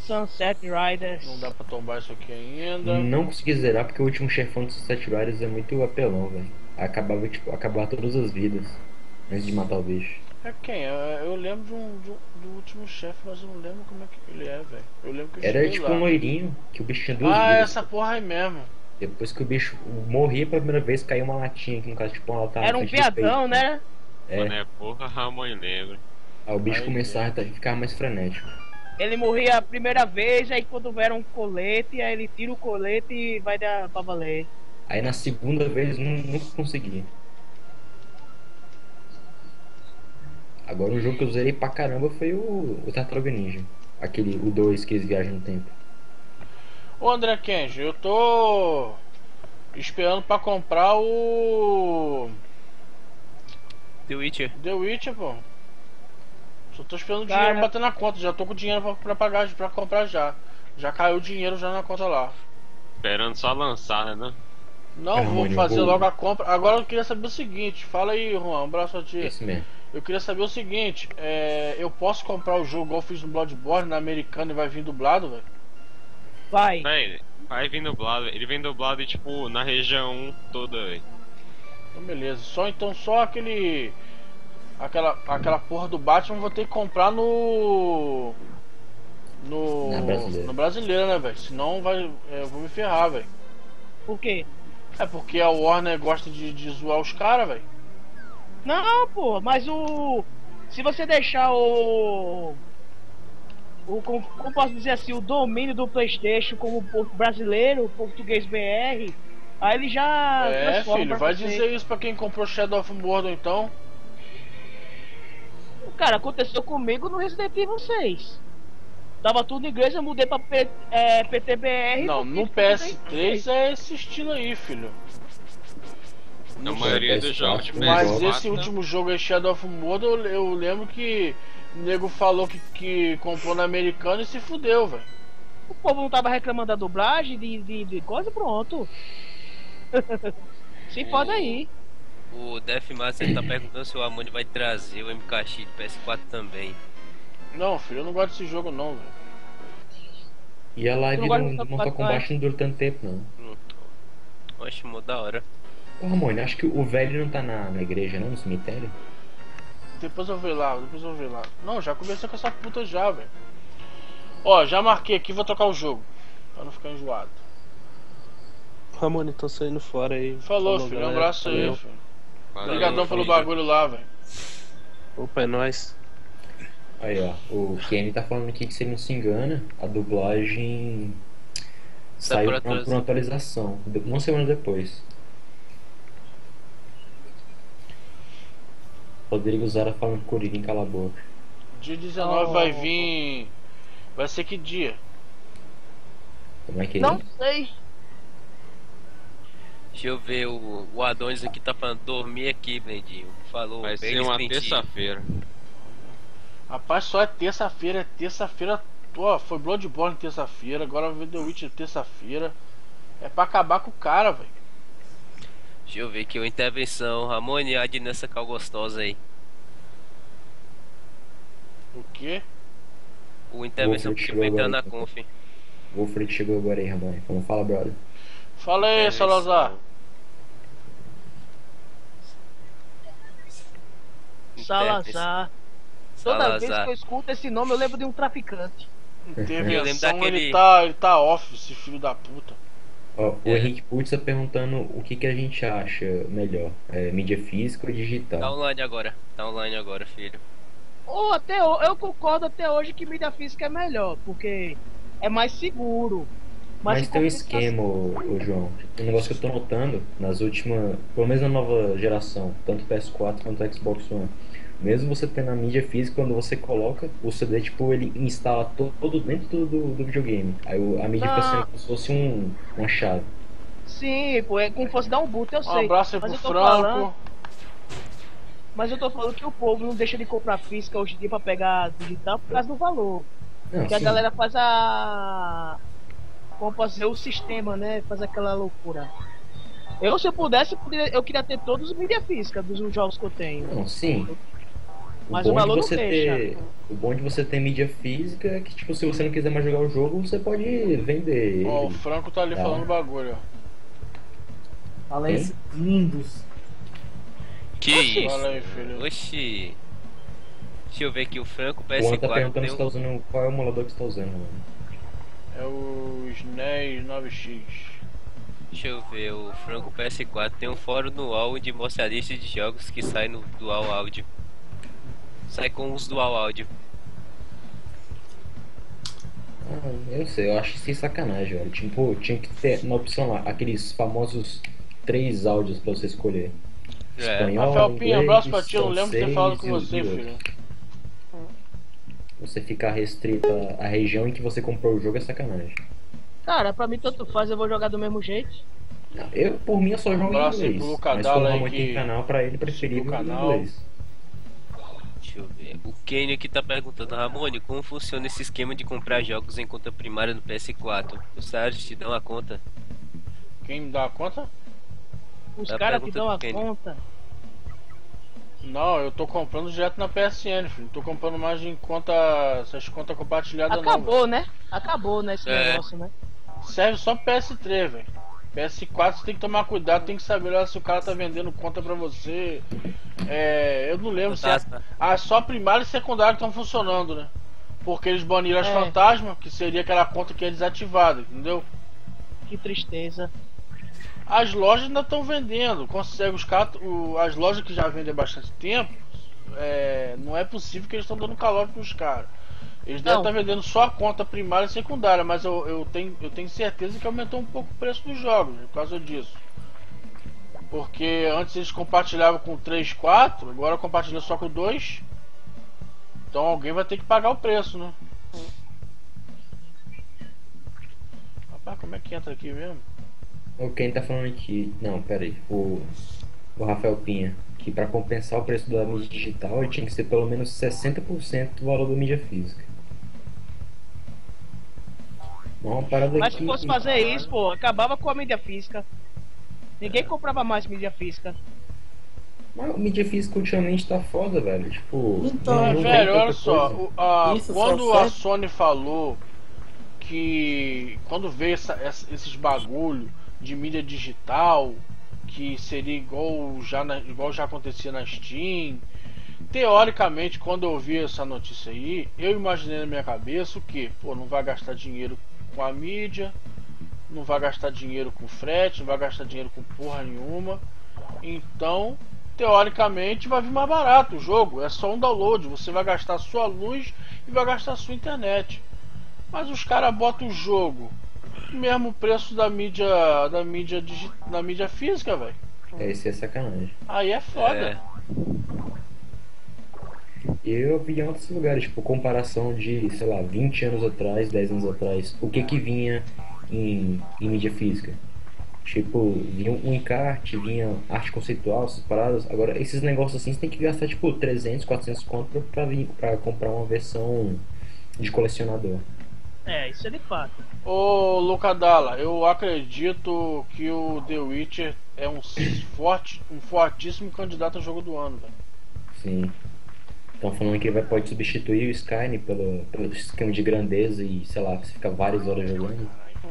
Sunset Riders. Não dá pra tombar isso aqui ainda. Não consegui zerar porque o último chefão do Sunset Riders é muito apelão, velho. Acabava, tipo, acabar todas as vidas antes de matar o bicho. É quem? Eu lembro do último chefe, mas eu não lembro como é que ele é, velho. Eu lembro que eu Era cheguei tipo lá. um loirinho que o bicho tinha duas Ah, vidas. essa porra aí mesmo. Depois que o bicho morria pela primeira vez, caiu uma latinha aqui no caso, tipo uma lata. Era um viadão, né? Quando é porra, Ramon lembra. Aí o bicho Aí, começava a ficar mais frenético. Ele morria a primeira vez, aí quando vier um colete, aí ele tira o colete e vai dar pra valer. Aí na segunda vez nunca consegui. Agora um jogo que eu zerei pra caramba foi o Tartaruga Ninja. O 2 que eles viajam no tempo. Ô André Kenji, eu tô esperando pra comprar o The Witcher. The Witcher, pô. Só tô esperando o Cara. dinheiro bater na conta, já tô com dinheiro pra pagar, pra comprar já. Já caiu o dinheiro já na conta lá. Esperando só lançar, né? Não, vou Harmônio, fazer vou- logo a compra. Agora eu queria saber o seguinte, fala aí, Juan, um abraço a ti. Esse mesmo. Eu queria saber o seguinte, eu posso comprar o jogo igual eu fiz no Bloodborne, na americana e vai vir dublado, velho? Vai. Véi, vai vir dublado. Ele vem dublado tipo na região toda, velho. Então beleza, só aquela porra do Batman eu vou ter que comprar no Na brasileira. né, velho? Senão eu vou me ferrar, velho. Por quê? É porque a Warner gosta de zoar os caras, velho. Não, pô, mas se você deixar como posso dizer assim, o domínio do PlayStation como brasileiro, português BR, aí ele já transforma Filho, pra vai você. dizer isso pra quem comprou Shadow of Mordor então. Cara, aconteceu comigo no Resident Evil 6. Tava tudo em inglês, eu mudei pra PTBR. Não, no PS3 é esse estilo aí, filho. Na Não maioria PS4, dos jogos de Mas PS4, esse último jogo aí, Shadow of Mordor, eu lembro que o nego falou que comprou na americana e se fudeu, velho. O povo não tava reclamando da dublagem, de coisa, pronto. Se pode aí. O Deathmaster tá perguntando se o Amoni vai trazer o MKX de PS4 também. Não, filho, eu não gosto desse jogo não, velho. E a live Tu não gosta do do Mortal Kombat, Kombat não dura tanto tempo, não. Oxe, mó da hora. Ô Ramone, acho que o velho não tá na igreja, não? No cemitério? Depois eu ver lá. Não, já comecei com essa puta já, velho. Ó, já marquei aqui, vou tocar o jogo. Pra não ficar enjoado. Ramone, tô saindo fora aí. Falou, filho. Um galera. abraço aí, Valeu. filho. Valeu, Obrigadão pelo família. bagulho lá, velho. Opa, é nóis. Aí, ó. O Kenny tá falando aqui que se ele não se engana, a dublagem saiu por por uma atualização. Uma semana depois. Rodrigo Zara falando com o Coringa, cala a boca. Dia 19 vai Oh. vir. Vai ser que dia? Como é que Não é? sei. Deixa eu ver, o Adonis aqui tá falando dormir aqui, Blendinho. Falou, Vai bem ser uma desmentido. terça-feira. Rapaz, só é terça-feira. Ó, foi Bloodborne terça-feira. Agora vai ver The Witcher terça-feira. É pra acabar com o cara, velho. Deixa eu ver aqui, uma intervenção. Ramone, ade nessa cal gostosa aí. O quê? O intervenção Wolfred porque chegou vai entrar agora, na conf. O Wolfred chegou agora aí, Ramone. Falando, fala, brother. Fala aí, Intervenção. Salazar. Salazar. Toda vez que Salazar. eu escuto esse nome, eu lembro de um traficante. Intervenção, daquele- ele tá off, esse filho da puta. Ó, o É. Henrique Putz tá perguntando o que a gente acha melhor. Mídia física ou Tá digital? online agora, filho. Eu concordo até hoje que mídia física é melhor, porque é mais seguro. Mas em tem um compensação- esquema, ô João. Um negócio que eu tô notando nas últimas. Pelo menos na nova geração, tanto PS4 quanto Xbox One. Mesmo você tendo a mídia física, quando você coloca o CD, tipo, ele instala todo dentro do videogame. Aí a mídia fica Não. sendo como se fosse uma chave. Sim, pô, é como se fosse dar um boot, eu Um sei. abraço aí Mas pro eu tô Franco. falando- Mas eu tô falando que o povo não deixa de comprar física hoje em dia pra pegar digital por causa do valor. Não, Porque a sim. galera faz como posso dizer, o sistema, né? Faz aquela loucura. Se eu pudesse, eu queria ter todos os mídia física dos jogos que eu tenho. Não, sim. Mas o valor não deixa. O bom de você ter mídia física é que, tipo, se você não quiser mais jogar o jogo, você pode vender Ó, o ele. Franco tá ali Tá. falando bagulho, ó. Fala esses lindos. Que Fala aí, isso? filho. Oxi. Deixa eu ver aqui, o Franco O Juan tá PS4 perguntando tem se tá usando qual é o emulador que você tá usando, mano. É o SNES 9X. Deixa eu ver, o Franco PS4 tem um fórum no UOL onde mostra a lista de jogos que sai no Dual Audio. Sai com os Dual Audio. Eu sei, eu acho isso sacanagem, velho. Tipo, tinha que ter na opção lá, aqueles famosos 3 áudios pra você escolher. É. Espanhol, Rafael Pinha, inglês, abraço pra ti, eu não lembro de ter francês falado com e você, outro. filho. Você ficar restrito à região em que você comprou o jogo é sacanagem. Cara, pra mim tanto faz, eu vou jogar do mesmo jeito. Eu, por mim, eu só jogo em abraço aí inglês. pro Mas Lucadala como o aí Ramon que- tem canal, pra ele preferível pro em canal. inglês. Deixa eu ver. O Kenny aqui tá perguntando, Ramone, como funciona esse esquema de comprar jogos em conta primária no PS4? Os caras te dão a conta? Quem me dá a conta? Os Dá caras que pergunta dão do a Kenny. conta. Não, eu tô comprando direto na PSN, filho. Não tô comprando mais em conta. Essas contas compartilhadas não. Acabou, né? Acabou, né? Esse É. negócio, né? Velho. Serve só pro PS3, velho. PS4 você tem que tomar cuidado, tem que saber lá se o cara tá vendendo conta pra você. Eu não lembro se só a primária e secundária estão funcionando, né? Porque eles baniram as É. fantasmas, que seria aquela conta que é desativada, entendeu? Que tristeza. As lojas ainda estão vendendo, consegue os caras, as lojas que já vendem há bastante tempo, não é possível que eles estão dando calote pros caras. Eles devem Não. estar vendendo só a conta primária e secundária, mas eu tenho certeza que aumentou um pouco o preço dos jogos por causa disso. Porque antes eles compartilhavam com 3, 4, agora compartilham só com 2. Então alguém vai ter que pagar o preço, né? Rapaz, como é que entra aqui mesmo? O Ken tá falando aqui. Não, pera aí. O Rafael Pinha. Que pra compensar o preço da mídia digital, ele tinha que ser pelo menos 60% do valor da mídia física. Uma parada Mas se que- fosse fazer isso, pô, acabava com a mídia física. Ninguém comprava mais mídia física. Mas a mídia física ultimamente tá foda, velho. Tipo. Então, não vem Velho, tanta olha só, coisa. Isso quando só a serve- Sony falou que quando veio esses bagulho de mídia digital, que seria igual já acontecia na Steam, teoricamente, quando eu vi essa notícia aí, eu imaginei na minha cabeça o que? Pô, não vai gastar dinheiro com a mídia, não vai gastar dinheiro com frete, não vai gastar dinheiro com porra nenhuma. Então, teoricamente, vai vir mais barato o jogo. É só um download. Você vai gastar a sua luz e vai gastar a sua internet. Mas os caras botam o jogo no mesmo preço da mídia física, velho. Isso é sacanagem. Aí é foda. Eu vi em outros lugares, tipo, comparação de, sei lá, 20 anos atrás, 10 anos atrás, o que vinha em mídia física. Tipo, vinha um encarte, vinha arte conceitual, essas paradas. Agora, esses negócios assim, você tem que gastar, tipo, 300, 400 conto pra comprar uma versão de colecionador. Isso é de fato. Ô Lucadala, eu acredito que o The Witcher é um fortíssimo candidato a jogo do ano, velho. Sim. Estão falando que ele pode substituir o Skyrim pelo esquema de grandeza e, sei lá, você fica várias horas jogando.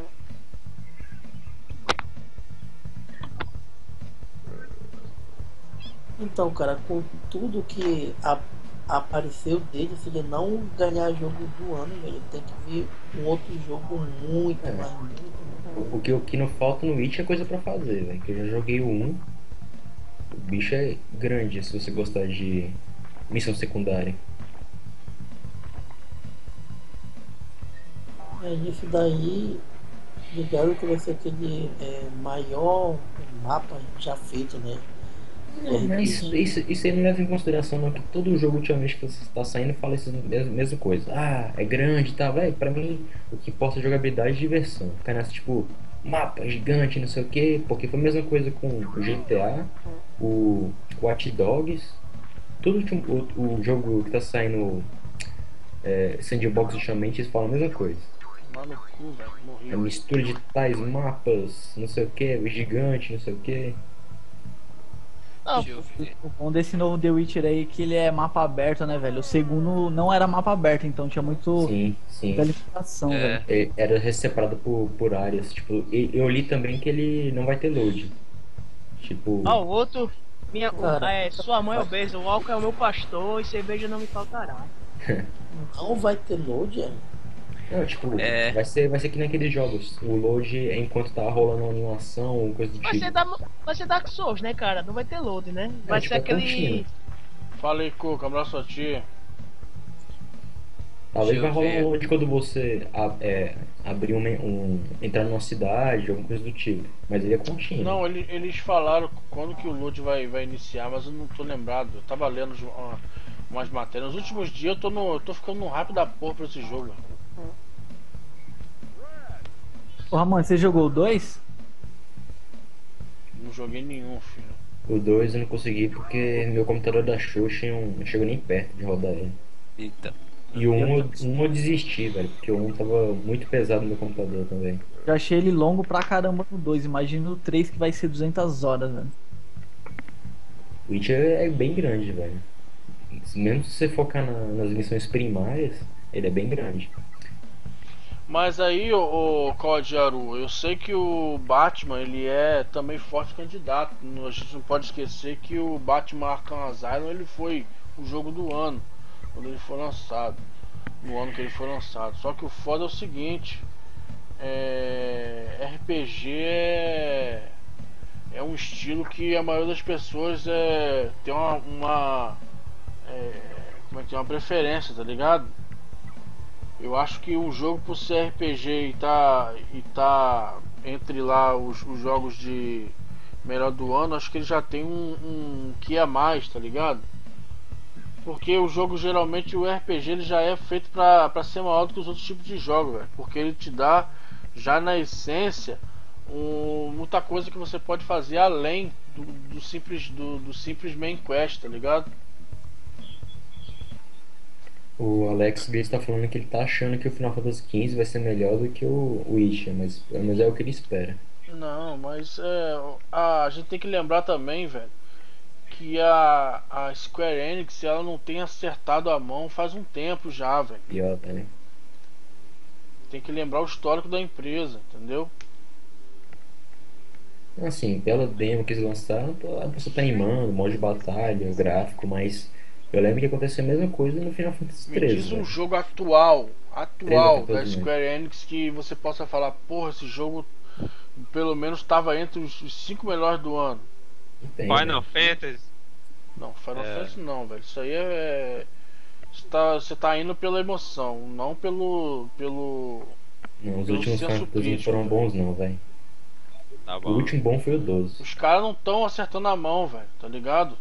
Então, cara, com tudo que apareceu dele, se ele não ganhar jogo do ano, ele tem que vir um outro jogo muito mais muito. O que não falta no Witch é coisa pra fazer, velho. Que eu já joguei o 1. O bicho é grande se você gostar de missão secundária. Isso daí, ligado que vai ser aquele maior mapa já feito, né? Mas isso aí não leva em consideração não, que todo jogo ultimamente que está saindo fala essa mesma coisa. Ah, é grande, tá, velho? Pra mim, o que importa é jogabilidade e diversão. Ficar nessa, tipo, mapa gigante, não sei o que, porque foi a mesma coisa com o GTA, o Watch Dogs, todo o jogo que tá saindo Sandbox ultimamente, eles falam a mesma coisa. Mano, cu, velho, A morri. mistura de tais mapas, não sei o que, o gigante, não sei o que. Não, Deixa eu ver. O bom desse novo The Witcher aí é que ele é mapa aberto, né, velho? O segundo não era mapa aberto, então tinha muita Sim. limitação, velho. Era separado por áreas. Tipo, eu li também que ele não vai ter load. Tipo, o outro. Cara, Sua mãe é obesa, o álcool é o meu pastor e cerveja não me faltará. não vai ter load, é? não, tipo, É. vai ser que nem aqueles jogos. O load é enquanto tá rolando uma animação ou coisa do tipo. Vai ser Dark Souls, né, cara? Não vai ter load, né? Vai tipo, ser é aquele. contínuo. Fala aí, Cuca, abraço a tia. Talvez Deixa vai eu rolar ver. um load quando você abrir entrar numa cidade, alguma coisa do tipo. Mas ele é contínuo. Não, eles falaram quando que o load vai iniciar, mas eu não tô lembrado. Eu tava lendo umas matérias. Nos últimos dias eu tô ficando no hype da porra pra esse jogo. Ô, Ramon, você jogou o 2? Não joguei nenhum, filho. O 2 eu não consegui porque meu computador da Xuxa não chegou nem perto de rodar ele. Eita. E o 1 eu desisti, velho, porque o 1 tava muito pesado no meu computador também. Eu achei ele longo pra caramba no 2. Imagina o 3 que vai ser 200 horas, velho. O Witcher é bem grande, velho. Mesmo se você focar nas missões primárias, ele é bem grande. Mas aí, o COD Aru, eu sei que o Batman ele é também forte candidato. A gente não pode esquecer que o Batman Arkham Asylum ele foi o jogo do ano quando ele foi lançado, no ano que ele foi lançado. Só que o foda é o seguinte, RPG é um estilo que a maioria das pessoas tem como é que é, uma preferência, tá ligado? Eu acho que um jogo por ser RPG e tá entre lá os jogos de melhor do ano, acho que ele já tem um que a mais, tá ligado? Porque o jogo geralmente, o RPG ele já é feito pra ser maior do que os outros tipos de jogos, velho. Porque ele te dá já na essência muita coisa que você pode fazer além do simples main quest, tá ligado? O Alex Gates tá falando que ele tá achando que o Final Fantasy XV vai ser melhor do que o Witcher, mas é o que ele espera. Não, mas a gente tem que lembrar também, velho, que a Square Enix ela não tem acertado a mão faz um tempo já, velho. Pior, né? Tem que lembrar o histórico da empresa, entendeu? Assim, pela demo que eles lançaram, a pessoa tá animando, modo de batalha, gráfico, mas eu lembro que aconteceu a mesma coisa no Final Fantasy Me XIII. diz um velho. jogo atual 13 ou da 14 Square Enix que você possa falar, porra, esse jogo pelo menos estava entre os 5 melhores do ano. Não tem, Final velho. Fantasy. Não, Final Fantasy não, velho. Isso aí você tá indo pela emoção, não pelo Não, os pelo últimos senso Final Fantasy não crítico, foram velho. bons não, velho. Tá O bom. último bom foi o 12. Os caras não estão acertando a mão, velho, tá ligado?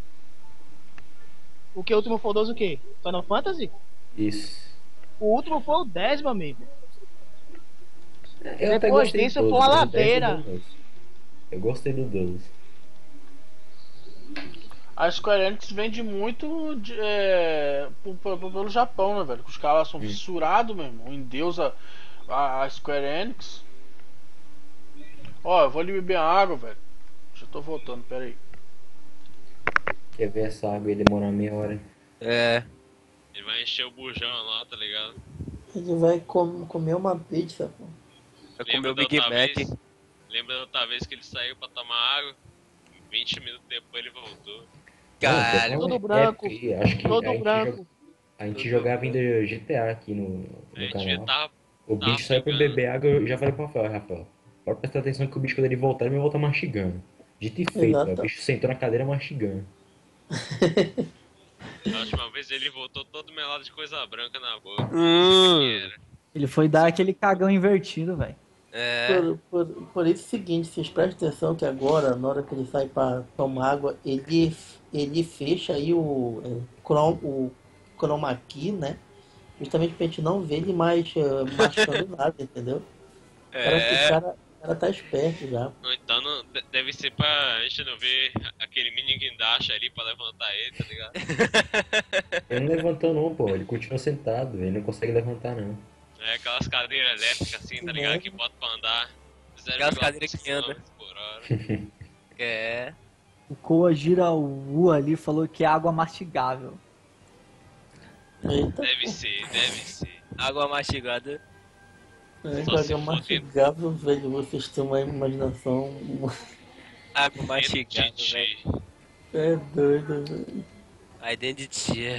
O que o último foi o 12 o quê? Final Fantasy? Isso. O último foi o 10, meu amigo. Eu até Depois gostei disso, do 12, foi uma mas o 10 é ladeira. bom mesmo. Eu gostei do 12. A Square Enix vende muito pelo Japão, né, velho? Os caras são fissurados, meu irmão. Endeusa a Square Enix. Ó, eu vou ali beber água, velho. Já tô voltando, pera aí. Quer ver essa água aí demorar meia hora? É. Ele vai encher o bujão lá, tá ligado? Ele vai comer uma pizza, pô. Vai comer Lembra o da Big outra Mac. vez? Lembra da outra vez que ele saiu pra tomar água? 20 minutos depois ele voltou. Caralho. Todo branco, porque acho que todo a gente branco. a gente jogava ainda GTA aqui no A gente devia canal. tá. O bicho saiu pra pegando. beber água, eu já falei pro Rafael, pode prestar atenção que o bicho quando ele voltar, ele vai voltar mastigando. Dito e feito, Exato. o bicho sentou na cadeira mastigando. A última vez ele voltou todo melado de coisa branca na boca. Era. Ele foi dar aquele cagão invertido, velho. É. Por isso é o seguinte, vocês prestem atenção que agora, na hora que ele sai pra tomar água, ele fecha aí o chroma key, né? Justamente pra gente não ver ele mais mascando nada, entendeu? O cara tá esperto já. Ou então deve ser pra gente não ver aquele mini guindaste ali pra levantar ele, tá ligado? Ele não levantou não, pô, ele continua sentado, ele não consegue levantar não. É aquelas cadeiras elétricas assim, tá ligado? Que bota pra andar. Aquelas cadeiras que 0,5 andam. km por hora. É. O Kojira Wu ali falou que é água mastigável. Eita, Deve ser, deve ser. Água mastigada. água mastigável, velho. Vocês têm uma imaginação. Água mastigada, Titi. velho. É doido, velho. Identity.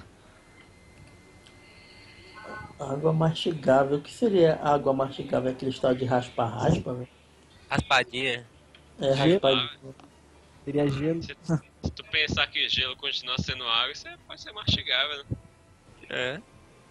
Água mastigável. O que seria água mastigável? É aquele estado de raspa-raspa, velho? Raspadinha. É, raspadinha. Seria gelo. Se tu pensar que gelo continua sendo água, isso pode ser mastigável, né? É.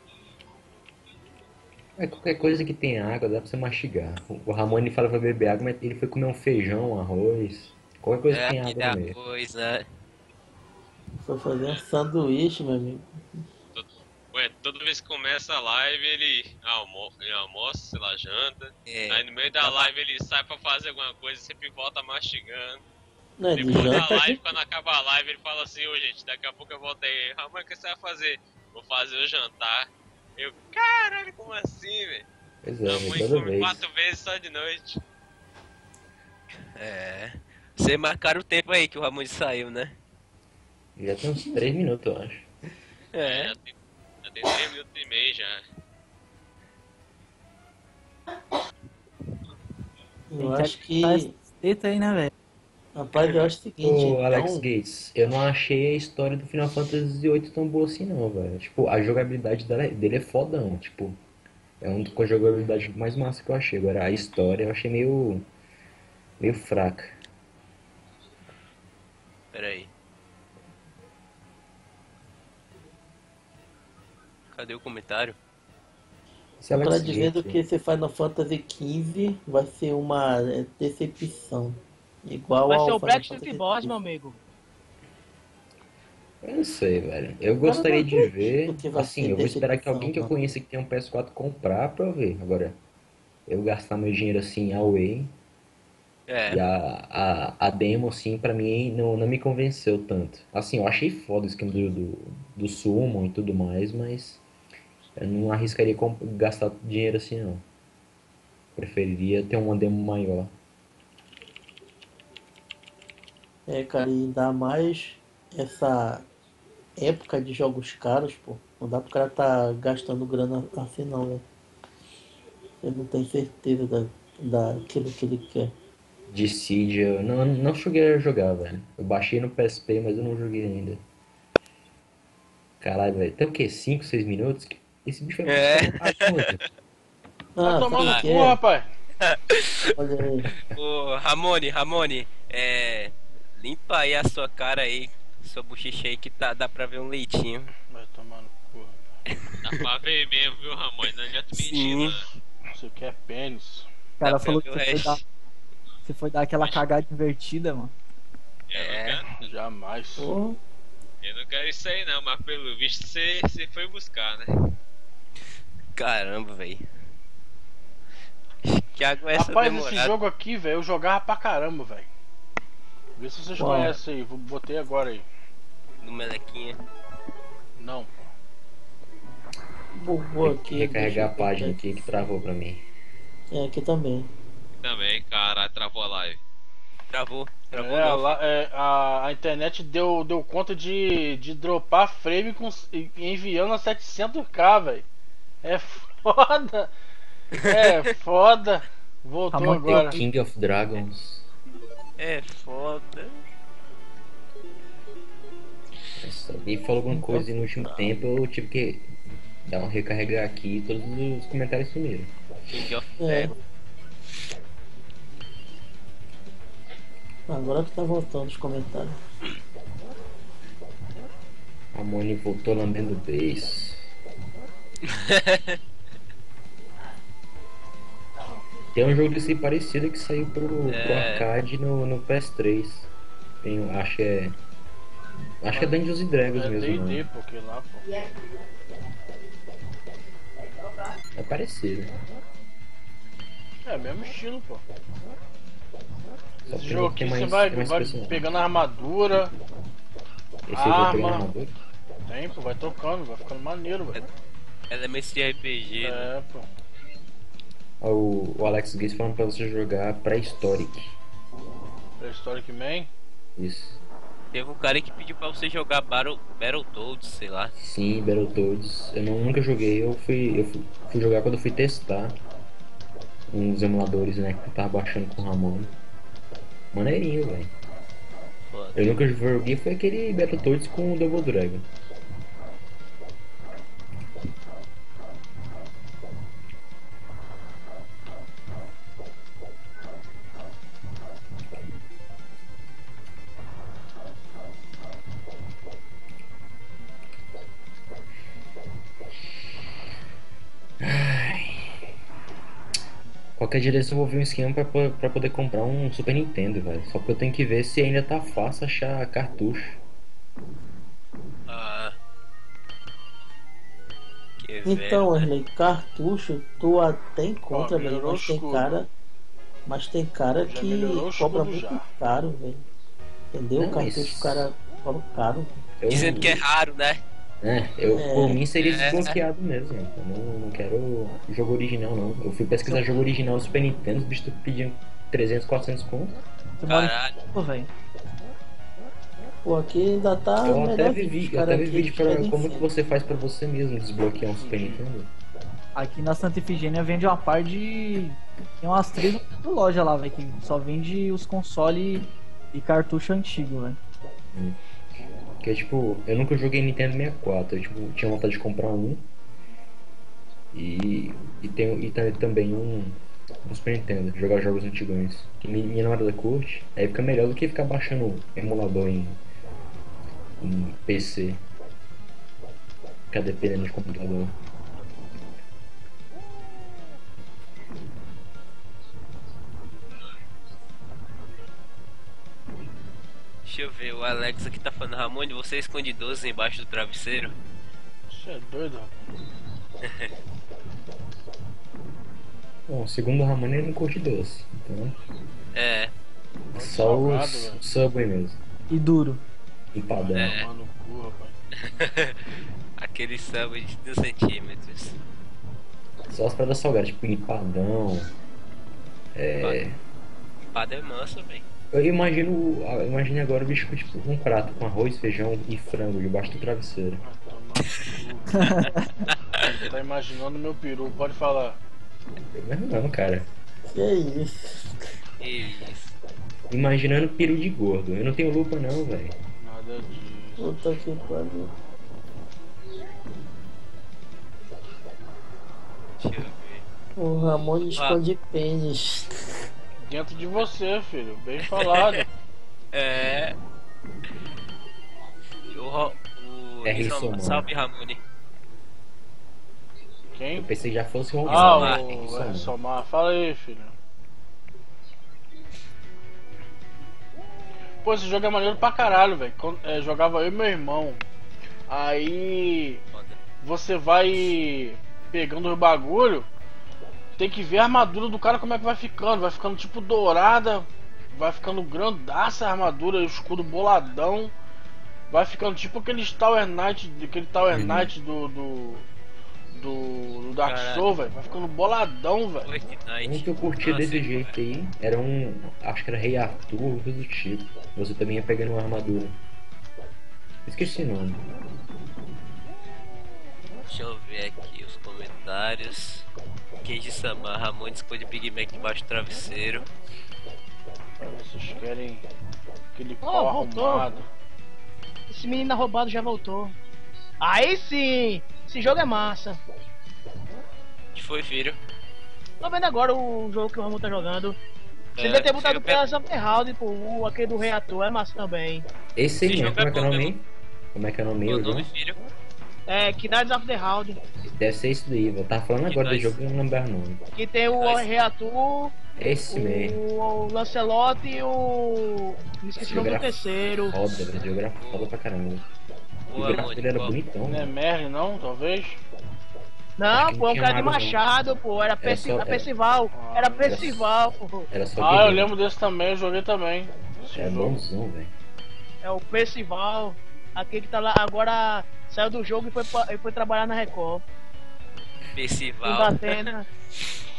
Qualquer coisa que tem água dá pra você mastigar. O Ramon ele fala pra beber água, mas ele foi comer um feijão, um arroz. Qualquer coisa que tem água no meio. Coisa. Foi fazer um sanduíche, meu amigo. Ué, toda vez que começa a live, ele almoça, sei lá, janta. É. Aí no meio da live ele sai pra fazer alguma coisa e sempre volta mastigando. Não é de Depois da janta, live, gente. quando acaba a live, ele fala assim, ô gente, daqui a pouco eu volto aí. Ramon, o que você vai fazer? Vou fazer o jantar. Eu, caralho, como assim, velho? Pois A é, mãe toda come vez. 4 vezes só de noite. É. Você marcaram o tempo aí que o Ramon saiu, né? Já tem uns 3 minutos, eu acho. É. Já tem 3 minutos e meio já. Eu acho que. Teta aí, né, velho? Rapaz, eu acho o seguinte. Ô, Alex então, Gates, eu não achei a história do Final Fantasy VIII tão boa assim não, velho. Tipo, a jogabilidade dele é fodão, tipo, é uma com a jogabilidade mais massa que eu achei. Agora, a história eu achei meio fraca. Pera aí. Cadê o comentário? Esse Alex pra dizendo Gates, que esse Final Fantasy XV vai ser uma decepção. Igual Vai ao ser o Final Backstreet Fantasy Boys, XV. meu amigo. eu não sei, velho. Eu gostaria de ver, que vai assim, ser eu vou esperar que decepção, alguém que eu mano. conheça que tem um PS4 comprar pra eu ver. Agora, eu gastar meu dinheiro assim, away, É. e a demo, assim, pra mim não me convenceu tanto. Assim, eu achei foda o esquema do Summon e tudo mais, mas eu não arriscaria gastar dinheiro assim, não. Preferiria ter uma demo maior. É, cara, e ainda mais essa época de jogos caros, pô. Não dá pro cara tá gastando grana assim não, né? Eu não tenho certeza daquilo que ele quer. Dissidia, eu não cheguei a jogar, velho. Eu baixei no PSP, mas eu não joguei ainda. Caralho, velho. Tem o quê? 5, 6 minutos? Esse bicho vai É. Vai tomar sabe no o que cu, é? rapaz. Olha aí. Ô, Ramone, limpa aí a sua cara aí, sua bochecha aí que dá pra ver um leitinho. Vai tomar no cu, rapaz. Dá pra ver mesmo, viu, Ramon? Não adianta mentir, Sim. né? Isso aqui é pênis. O cara Dá pra falou ver que o resto. você foi dar aquela cagada invertida, mano. Jamais. Porra. Eu não quero isso aí não, mas pelo visto você foi buscar, né? Caramba, velho. Que água é essa Rapaz, demorada? esse jogo aqui, velho, eu jogava pra caramba, velho. Vê se vocês Qual? conhecem aí. Botei agora aí. No melequinha. Não. Bugou Tem que aqui. recarregar a deixa eu página ver. aqui que travou pra mim. É, aqui também. Também, caralho, travou a live. Travou É, não. a internet deu conta de dropar frame enviando a 700k, velho. É foda. É foda. Voltou Ramon tem agora. King of Dragons. É foda. Se alguém falou alguma coisa no último tempo, eu tive que dar um recarregar aqui e todos os comentários sumiram. King of É. Dragon. Agora que tá voltando os comentários. A Moni voltou lambendo o beijo. Tem um jogo desse parecido que saiu pro arcade no PS3. Acho que é Dungeons and Dragons É mesmo. D&D, Né? porque lá, pô. É parecido. É mesmo estilo, pô. Só Esse que jogo tem aqui mais- você vai tem mais personagem. pegando a armadura. Esse aí vai pegar Arma. armadura. Tempo, vai trocando, vai ficando maneiro, velho. Elementos de RPG, né? É, pô. Ó, o Alex Gates falando pra você jogar Prehistoric. Prehistoric Man. Isso. Teve um cara que pediu pra você jogar Battletoads, sei lá. Sim, Battletoads. Nunca joguei, fui jogar quando eu fui testar uns emuladores, né, que eu tava baixando com o Ramon. Maneirinho, velho. Foda. Eu nunca joguei foi aquele Battletoads com o Double Dragon. Qualquer dia desse eu vou ver um esquema pra poder comprar um Super Nintendo, velho. Só que eu tenho que ver se ainda tá fácil achar cartucho. Ah. Que Então, velho, né? Wesley, cartucho tu até encontra, Ó, velho, melhorou mas o tem escudo. cara. Mas tem cara Já que melhorou o cobra escudo muito já. caro, velho. Entendeu? Não, O cartucho mas- o cara cobra caro. Eu, Dizendo que é raro, né? por mim seria É. desbloqueado mesmo. Eu não quero jogo original, não. Eu fui pesquisar jogo original do Super Nintendo, os bichos pediam 300, 400 conto. Tu mora Caralho. em Pô, velho. Pô, aqui ainda tá Eu melhor até que vi, os eu caras até vi aqui vídeo de pra Fred como que Inferno. você faz pra você mesmo desbloquear um Super Nintendo. Aqui na Santa Efigênia vende uma par de. Tem umas 3 lojas lá, velho, que só vende os consoles e cartucho antigo, velho. Porque, tipo, eu nunca joguei Nintendo 64, eu tipo, tinha vontade de comprar um. E também um Super Nintendo, jogar jogos antigões. Que minha namorada curte, aí fica melhor do que ficar baixando emulador em PC. Ficar dependendo de computador. Deixa eu ver, o Alex aqui tá falando, Ramon, você esconde 12 embaixo do travesseiro? Você é doido, rapaz. Bom, segundo o Ramon, ele não curte doce. Então, É, só salgado, os velho. Subway mesmo. E duro. Empadão. É. Mano, no cu, rapaz. aquele samba de 2 centímetros. Só as paradas salgadas, tipo empadão. Empada é manso, velho. Eu imagine agora o bicho com tipo, um prato com arroz, feijão e frango debaixo do travesseiro. Vai tomar no cu. Você tá imaginando meu peru, pode falar. Não, cara. Que isso? Isso. Imaginando peru de gordo. Eu não tenho lupa não, velho. Nada disso. Puta que pariu. Deixa eu ver. O Ramon esconde pênis. Dentro de você, filho. Bem falado. É. Mano. Salve, Ramone. Quem? Eu pensei que já fosse um Ah, Somar. o Somar. Fala aí, filho. Pô, esse jogo é maneiro pra caralho, velho. Jogava eu e meu irmão. Aí Foda. você vai pegando os bagulho. Tem que ver a armadura do cara como é que vai ficando. Vai ficando tipo dourada. Vai ficando grandaça a armadura, o escudo boladão. Vai ficando tipo aquele Tower Knight do Dark Caralho. Souls, velho. Vai ficando boladão, velho. Um que eu curtia desse jeito aí era acho que era Rei Arthur, coisa do tipo. Você também ia pegando uma armadura. Esqueci o nome. Deixa eu ver aqui os comentários. Kenji Sama, Ramon esconde Big Mac debaixo do travesseiro. Vocês querem aquele Oh, pau voltou. arrumado. Esse menino roubado já voltou. Aí sim! Esse jogo é massa. Que foi, filho? Tô vendo agora o jogo que o Ramon tá jogando. Você devia ter botado o filho, Pillars of the Round, pô, aquele do reator, é massa também. Esse aí Esse mesmo, jogo é como é que é o bom nome mesmo. aí? Como é que é o nome aí? Meu o nome, jogo? filho? É, Knights of the Round. Deve ser isso daí, eu tava falando agora do nice. jogo e não lembro o nome. Que tem o Nice. reator, Esse mesmo. o Lancelot e o. Me esqueci o nome do Jogo era terceiro. Foda, velho. O jogo era foda pra caramba. Ô, O gráfico Ramon, dele era qual- bonitão. Não é Merlin não, talvez? Não, Acho que pô, não é um tinha cara de mago, não. machado, pô. Era Percival. Era Percival, pô. Era só Ah, eu guerreiro. lembro desse também, eu joguei também. Esse Era jogo. bonzão, velho. É o Percival. Aquele que tá lá agora. Saiu do jogo e foi trabalhar na Record. Festival. Combatendo.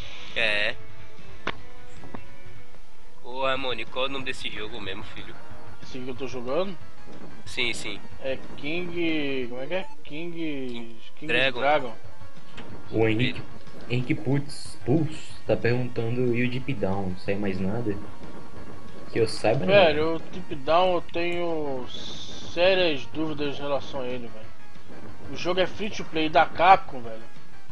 É. Ô, Ramon, qual é o nome desse jogo mesmo, filho? Esse aqui que eu tô jogando Sim, sim. é King. Como é que é? King Dragon. O Henrique Pulse tá perguntando e o Deep Down, não sai mais nada? Que eu saiba, não. Velho, o Deep Down eu tenho sérias dúvidas em relação a ele, velho. O jogo é free to play da Capcom, velho.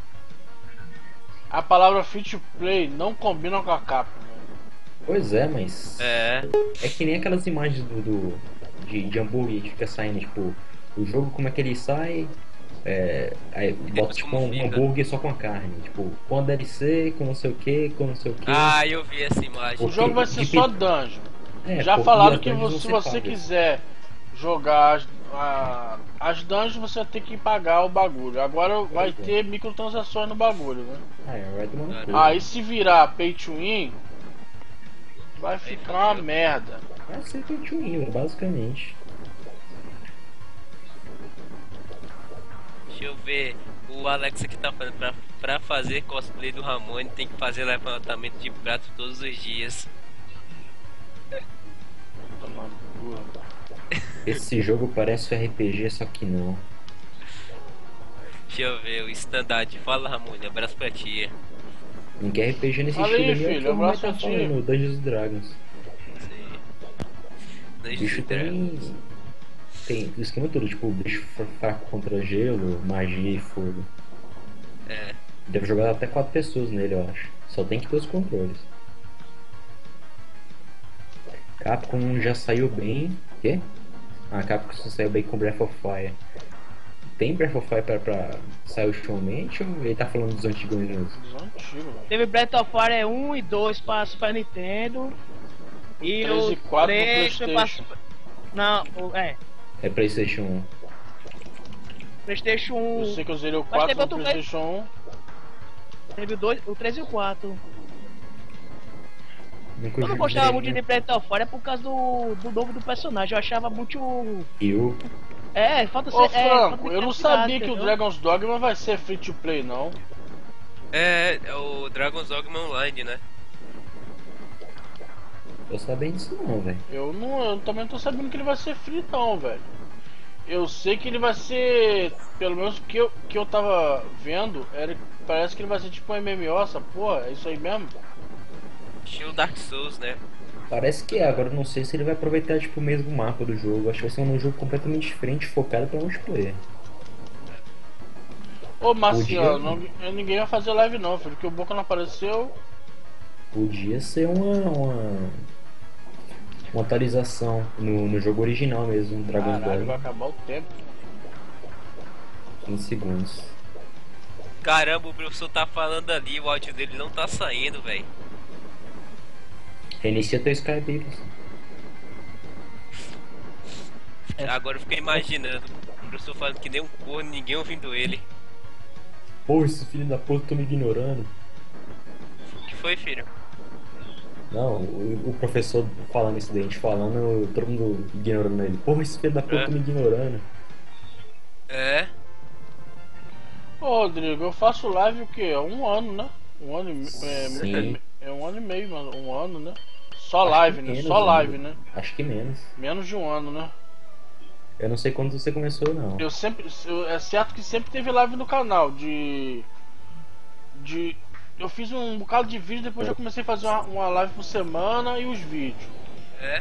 A palavra free to play não combina com a Capcom, velho. Pois é, mas. É. É que nem aquelas imagens de hambúrguer que fica saindo, tipo, o jogo como é que ele sai, aí bota tipo como um fica. hambúrguer só com a carne, tipo, com a DLC, com não sei o que, com não sei o que. Ah, eu vi essa imagem. O jogo vai ser Deep- só dungeon. É, Já pô, falaram e as que dungeons se você você paga. quiser jogar as dungeons, você vai ter que pagar o bagulho. Agora vai Pois é. ter microtransações no bagulho, né? Vai tomar no cu. Aí se virar pay to win, vai ficar uma merda. Vai ser pay to win, basicamente. Deixa eu ver. O Alex aqui tá falando pra fazer cosplay do Ramone tem que fazer levantamento de prato todos os dias. Tomar no cu, rapaz. Esse jogo parece um RPG, só que não. Deixa eu ver, o standard. Fala, Ramone, abraço pra tia. Ninguém RPG nesse Fala aí, estilo ali, é o filho, que o Ramon abraço tá a ti. falando, Dungeons and Dragons. Sim. O Deixa bicho eu ver. tem o esquema todo, tipo, bicho fraco contra gelo, magia e fogo. É. Deve jogar até 4 pessoas nele, eu acho. Só tem que ter os controles. Capcom já saiu bem. Quê? Ah, Capcom só saiu bem com Breath of Fire. Tem Breath of Fire pra sair ultimamente ou ele tá falando dos antigos mesmo? Dos antigos, velho. Teve Breath of Fire 1 e 2 para Super Nintendo. E 3 o e 4 no 3 foi pra PlayStation. Super... Não, É PlayStation 1. PlayStation 1. Eu sei que eu zerei o Mas 4 teve no outro PlayStation 1. Teve o 2, o 3 e o 4. Nunca Eu não joguei, gostava muito né? de Breath of Fire por causa do nome do personagem. Eu achava muito. Eu. Falta Ô ser. Franco, eu não criatividade, sabia que o entendeu? Dragon's Dogma vai ser free to play, não. É o Dragon's Dogma Online, né? Tô sabendo disso não, velho. Eu também não tô sabendo que ele vai ser free, não, velho. Eu sei que ele vai ser, pelo menos que eu tava vendo, parece que ele vai ser tipo um MMO, essa porra, é isso aí mesmo? Estilo Dark Souls, né? Parece que é, agora eu não sei se ele vai aproveitar tipo o mesmo mapa do jogo. Acho que vai ser um jogo completamente diferente, focado pra multiplayer. Ô Marciano, Podia- ninguém vai fazer live não, filho, porque o Boca não apareceu. Podia ser uma atualização no jogo original mesmo, Dragon's Caralho, vai Dogma. acabar o tempo. 15 segundos. Caramba, o professor tá falando ali, o áudio dele não tá saindo, velho. Reinicia teu Skype aí, pessoal. Agora eu fiquei imaginando. O professor falando que nem um corno, ninguém ouvindo ele. Pô, esse filho da puta tá me ignorando. O que foi, filho? Não, o professor falando isso daí, a gente falando, todo mundo ignorando ele. Porra, esse filho da puta tá me ignorando. É? Ô Rodrigo, eu faço live o quê? Há um ano, né? Um ano e Sim. é um ano e meio, mano. Um ano, né? Só Acho live, que né? menos Só ainda. live, né? Acho que menos. Menos de um ano, né? Eu não sei quando você começou, não. É certo que sempre teve live no canal eu fiz um bocado de vídeo, depois já comecei a fazer uma live por semana e os vídeos. É?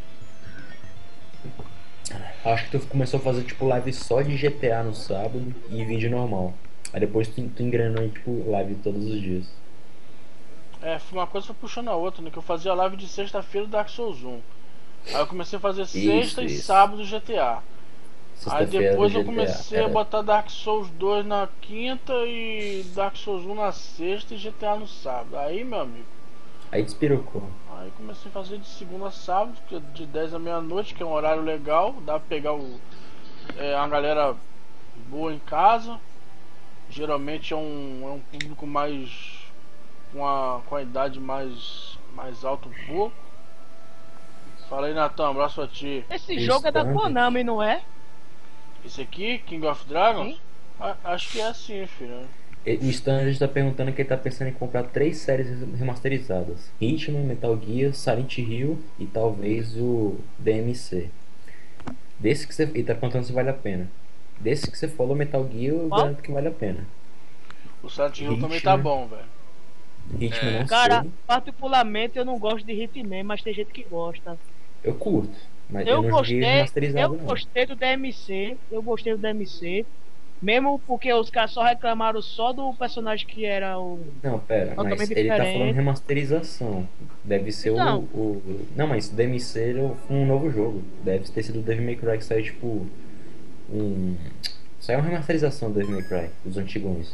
Acho que tu começou a fazer tipo live só de GTA no sábado e vídeo normal. Aí depois tu engrenou em tipo live todos os dias. Foi uma coisa foi puxando a outra, né? Que eu fazia live de sexta-feira do Dark Souls 1. Aí eu comecei a fazer sexta e isso. sábado GTA. Aí Sexta-feira depois do eu GTA, comecei a botar Dark Souls 2 na quinta e Dark Souls 1 na sexta e GTA no sábado. Aí, meu amigo, Aí despirocou. aí comecei a fazer de segunda a sábado, que é de 10 à meia-noite, que é um horário legal, dá pra pegar uma galera boa em casa. Geralmente é um público mais com a idade mais alta um pouco. Fala aí, Natan, abraço a ti. Esse jogo é da Konami, não é? Esse aqui, King of Dragons? Sim. Acho que é assim, filho. O Stan está perguntando que ele tá pensando em comprar 3 séries remasterizadas: Hitman, Metal Gear, Silent Hill e talvez o DMC. Desse que você. Ele tá perguntando se vale a pena. Desse que você falou, Metal Gear, eu Qual? garanto que vale a pena. O Silent Hill também Hitman. tá bom, velho. Hitman não Cara, sei. particularmente eu não gosto de Hitman, mas tem gente que gosta. Eu curto, mas Eu eu não joguei gostei, remasterizado eu não. gostei do DMC, mesmo porque os caras só reclamaram só do personagem que era o... Não, pera, mas Totalmente ele tá diferente. falando remasterização. Deve ser Não. o. Não, mas DMC é um novo jogo. Deve ter sido o Devil May Cry que saiu tipo. Saiu uma remasterização do Devil May Cry, dos antigos.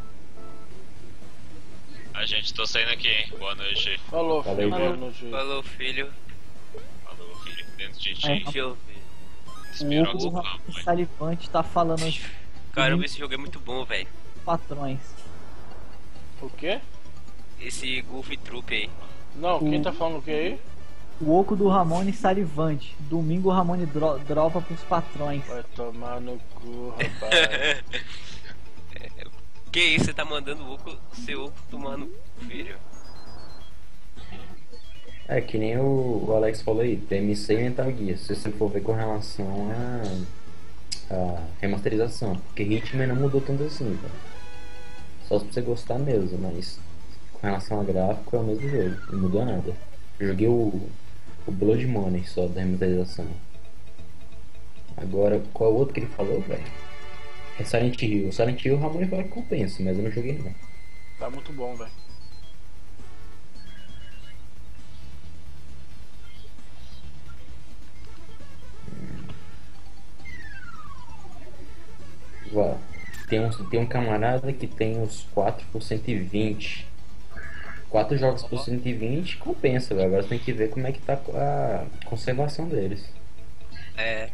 A gente, tô saindo aqui, hein? Boa noite. Falou, Falei, filho. velho. Boa noite. Falou, filho. Falou, filho. Dentro de ti. Deixa eu ver. O Esperou Hugo com calma, mãe. Salivante tá falando os Caramba, esse jogo é muito bom, velho. patrões. O quê? Esse Golf Troop aí. Não, quem tá falando o que aí? O oco do Ramone Salivante. Domingo o Ramone dropa pros patrões. Vai tomar no cu, rapaz. Que isso, você tá mandando o Oco, seu Oco tomando filho. É que nem o Alex falou aí, DMC e Metal Gear, se você for ver com relação a remasterização. Porque Hitman não mudou tanto assim, velho. Só se você gostar mesmo, mas com relação a gráfico é o mesmo jogo, não mudou nada. Eu joguei o Blood Money só da remasterização. Agora, qual outro que ele falou, velho? É Silent Hill. Silent Hill o Ramon fala que compensa, mas eu não joguei não. Tá muito bom, velho. Vá. Tem um camarada que tem os 4 por 120. 4 jogos por 120 compensa, velho. Agora você tem que ver como é que tá a conservação deles. É.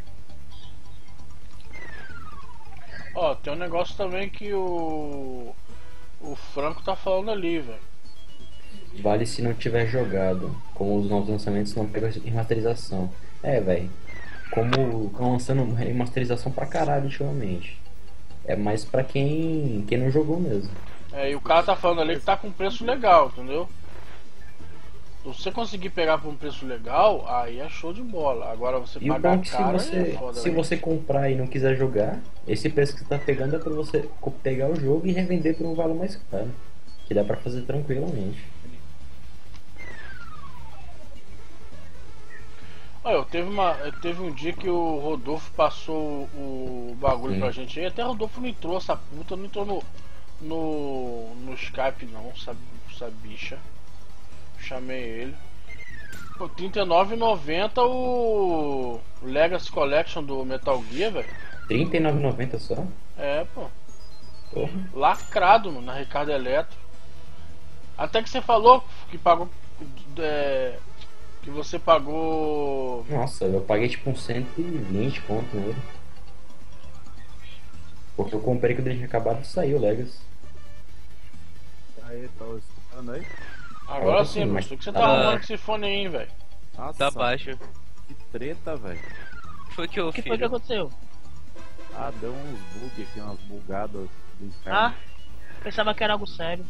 Ó, tem um negócio também que o Franco tá falando ali, velho. Vale se não tiver jogado. Como os novos lançamentos não pegam remasterização. É, velho. Como estão lançando remasterização pra caralho ultimamente. É mais pra quem não jogou mesmo. É, e o cara tá falando ali que tá com preço legal, entendeu? Se você conseguir pegar por um preço legal, aí é show de bola. Agora você E o bom pagar é que caro se é foda, se velho. você comprar e não quiser jogar, esse preço que você tá pegando é pra você pegar o jogo e revender por um valor mais caro. Que dá pra fazer tranquilamente. Olha, teve um dia que o Rodolfo passou o bagulho Sim. pra gente aí. Até o Rodolfo não entrou, essa puta não entrou no Skype não, essa bicha. Chamei ele. Pô, R$39,90 o Legacy Collection do Metal Gear, velho. R$39,90 só? É, pô. Porra. Lacrado, mano, na Ricardo Eletro. Até que você falou que pagou. Que você pagou. Nossa, eu paguei tipo uns 120 conto nele. Porque eu comprei quando ele tinha acabado de sair o Legacy. Aí, tá escutando aí? Agora sim, mas moço. O que você tá tá- arrumando com esse fone aí, hein, velho? Nossa, Tá baixo. que treta, velho. Foi que eu O que foi que filho. aconteceu? Ah, deu uns bugs aqui, umas bugadas do inferno. Ah, pensava que era algo sério.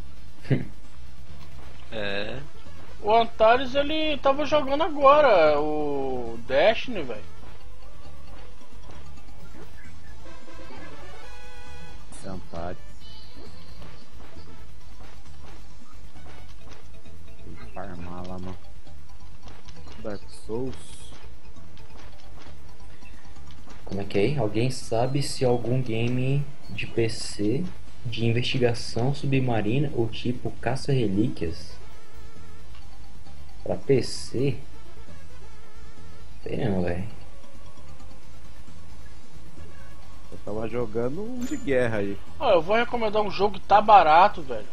É. O Antares ele tava jogando agora o Destiny, velho. Sentar. Tem que farmar lá no Dark Souls. Como é que é? Alguém sabe se algum game de PC de investigação submarina ou tipo caça-relíquias pra PC? Sei não, velho. Eu tava jogando um de guerra aí. Ó, eu vou recomendar um jogo que tá barato, velho.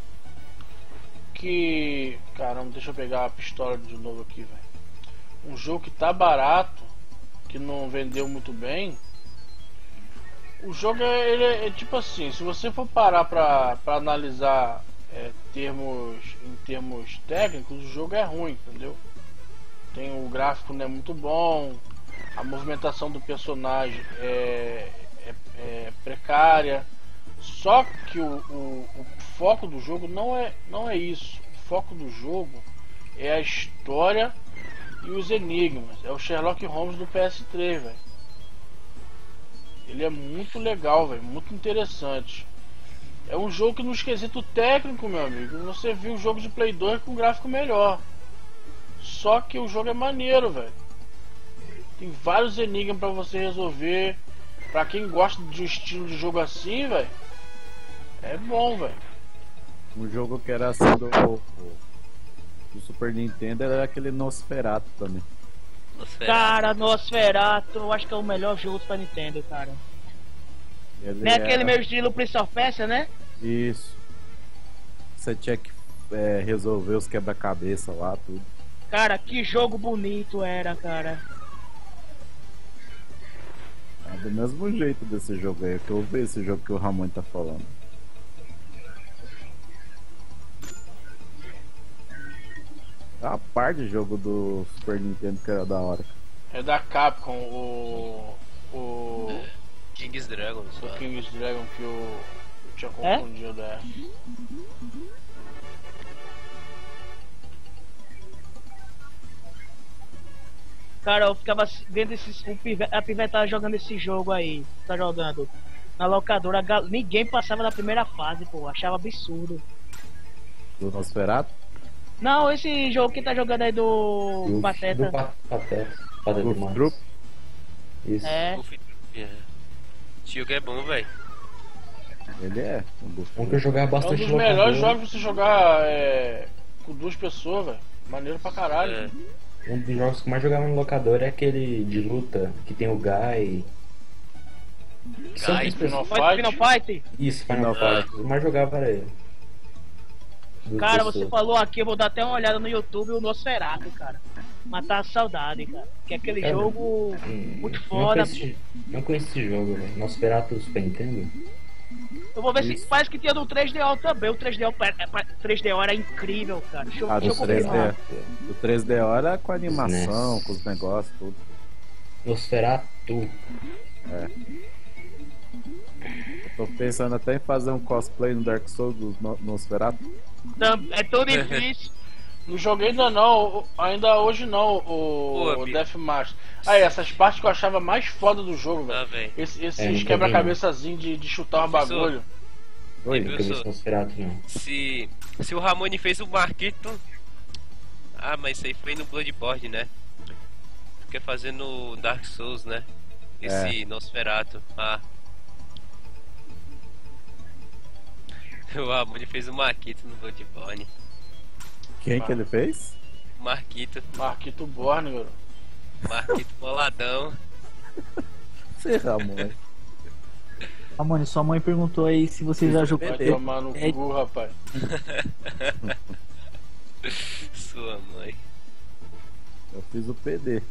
Que. Caramba, deixa eu pegar a pistola de novo aqui, velho. Um jogo que tá barato, que não vendeu muito bem. O jogo ele é tipo assim, se você for parar pra analisar em termos técnicos, o jogo é ruim, entendeu? Tem o gráfico não é muito bom, a movimentação do personagem é precária. Só que o foco do jogo não é isso. O foco do jogo é a história e os enigmas. É o Sherlock Holmes do PS3, velho. Ele é muito legal, velho, muito interessante. É um jogo que no esquisito técnico, meu amigo, você viu um jogo de Play 2 com gráfico melhor. Só que o jogo é maneiro, velho. Tem vários enigmas pra você resolver. Pra quem gosta de um estilo de jogo assim, velho, é bom, velho. Um jogo que era assim do Super Nintendo era aquele Nosferatu também. Cara, Nosferatu, eu acho que é o melhor jogo do Super Nintendo, cara. Ele Nem aquele era- meu estilo Prince of Persia, né? Isso. Você tinha que resolver os quebra-cabeça lá, tudo. Cara, que jogo bonito era, cara. É do mesmo jeito desse jogo aí, que eu vi esse jogo que o Ramon tá falando. É uma par de jogo do Super Nintendo que era da hora. É da Capcom, o King's Dragon, o só. King's Dragon que eu tinha confundido, é. Cara, eu ficava vendo a pivete tava jogando esse jogo aí, tá jogando na locadora, ninguém passava da primeira fase, pô, achava absurdo. Do Nosferatu? Não, esse jogo que tá jogando aí do Pateta. Do Pateta. Pateta Goof demais. Troop? Isso. É. Esse jogo é bom, velho. Ele é. Um que eu jogava É um bastante dos locadora. melhores jogos pra você jogar com duas pessoas, velho. Maneiro pra caralho. Um dos jogos que eu mais jogava no locador é aquele de luta, que tem o Guy. Que são três Final pessoas. Final Fight? Isso, Final Fight. O que eu mais jogava era ele. Duas Cara, pessoas. você falou aqui, eu vou dar até uma olhada no YouTube, o Nosferatu, cara. Matar a saudade, cara. Que é aquele Cara, jogo muito foda. Não conheço esse jogo, velho. Nosferatu do Super Nintendo? Eu vou ver se parece que tinha do 3DO também. O 3DO era incrível, cara. Deixa eu, Ah, deixa do eu confirmar. 3D. O 3D era com a animação, com os negócios, tudo. Nosferatu. É. Eu tô pensando até em fazer um cosplay no Dark Souls do Nosferatu. É tão difícil. Não joguei ainda não, ainda hoje não, o Deathmatch. Aí, essas partes que eu achava mais foda do jogo, velho. Esses quebra-cabeçazinhos de chutar um bagulho. Oi, nunca vi esse Nosferatu, não. Se o Ramone fez o Marquito. Ah, mas isso aí foi no Bloodborne, né? Porque fazendo Dark Souls, né? Esse Nosferatu. Ah. O Ramone fez o Marquito no Bloodborne. Quem que ele fez? Marquito. Marquito Borne, garoto. Marquito boladão. Sei, Ramon. Ramone, sua mãe perguntou aí se você já jogou. Vai tomar no cu, rapaz. Sua mãe. Eu fiz o PD.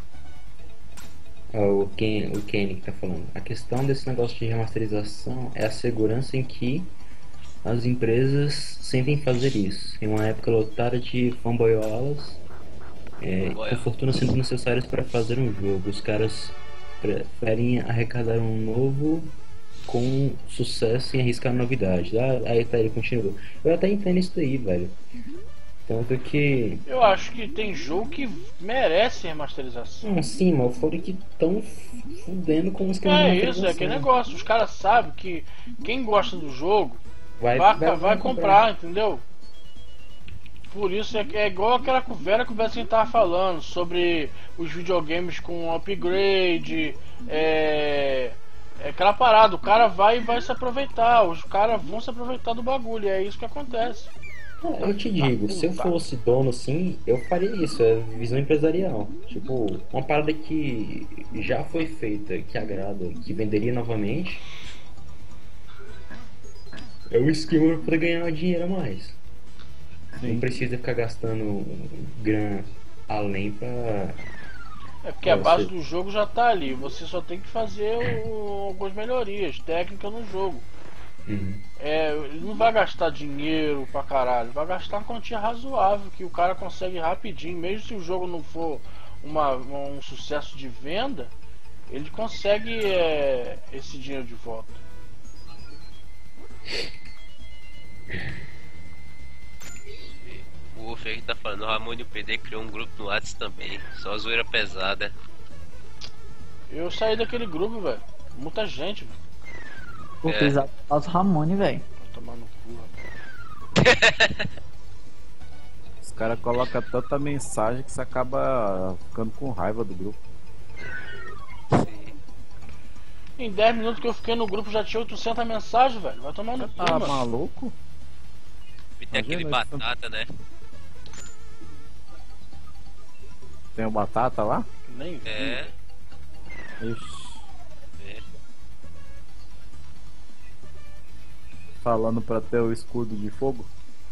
O Kenny que tá falando. A questão desse negócio de remasterização é a segurança em que as empresas sentem fazer isso. Em uma época lotada de fanboyolas, com fortunas sendo necessárias para fazer um jogo. Os caras preferem arrecadar um novo com sucesso sem arriscar novidade. Aí tá, ele continua. Eu até entendo isso daí, velho. Tanto que... Eu acho que tem jogo que merece remasterização. Não, sim, mas eu falei que estão fudendo com os que É isso, é aquele negócio. Os caras sabem que quem gosta do jogo vai comprar, entendeu? Por isso é igual aquela conversa que o Bessinho tava falando sobre os videogames com upgrade, aquela parada, o cara vai se aproveitar, os caras vão se aproveitar do bagulho, é isso que acontece. Eu te digo, se eu fosse dono assim, eu faria isso, é visão empresarial. Tipo, uma parada que já foi feita, que agrada, que venderia novamente, é o esquema para ganhar dinheiro a mais. Sim. Não precisa ficar gastando grana além pra... É porque a base do jogo já tá ali, você só tem que fazer algumas melhorias técnicas no jogo. Ele não vai gastar dinheiro pra caralho, vai gastar uma quantia razoável que o cara consegue rapidinho, mesmo se o jogo não for um sucesso de venda, ele consegue esse dinheiro de volta. falando, o Ramon e o PD criou um grupo no WhatsApp também. Só zoeira pesada. Eu saí daquele grupo, velho. Muita gente, velho. Pô, pesado faz o Ramone, velho. Vai tomar no cu, rapaz. Os caras colocam tanta mensagem que você acaba ficando com raiva do grupo. Sim. Em 10 minutos que eu fiquei no grupo já tinha 800 mensagens, velho. Vai tomar no cu, Tá mano. maluco? E tem aquele Imagina, batata, né? Tem o Batata lá? Nem vi. É. Ixi. É. Falando pra ter o escudo de fogo?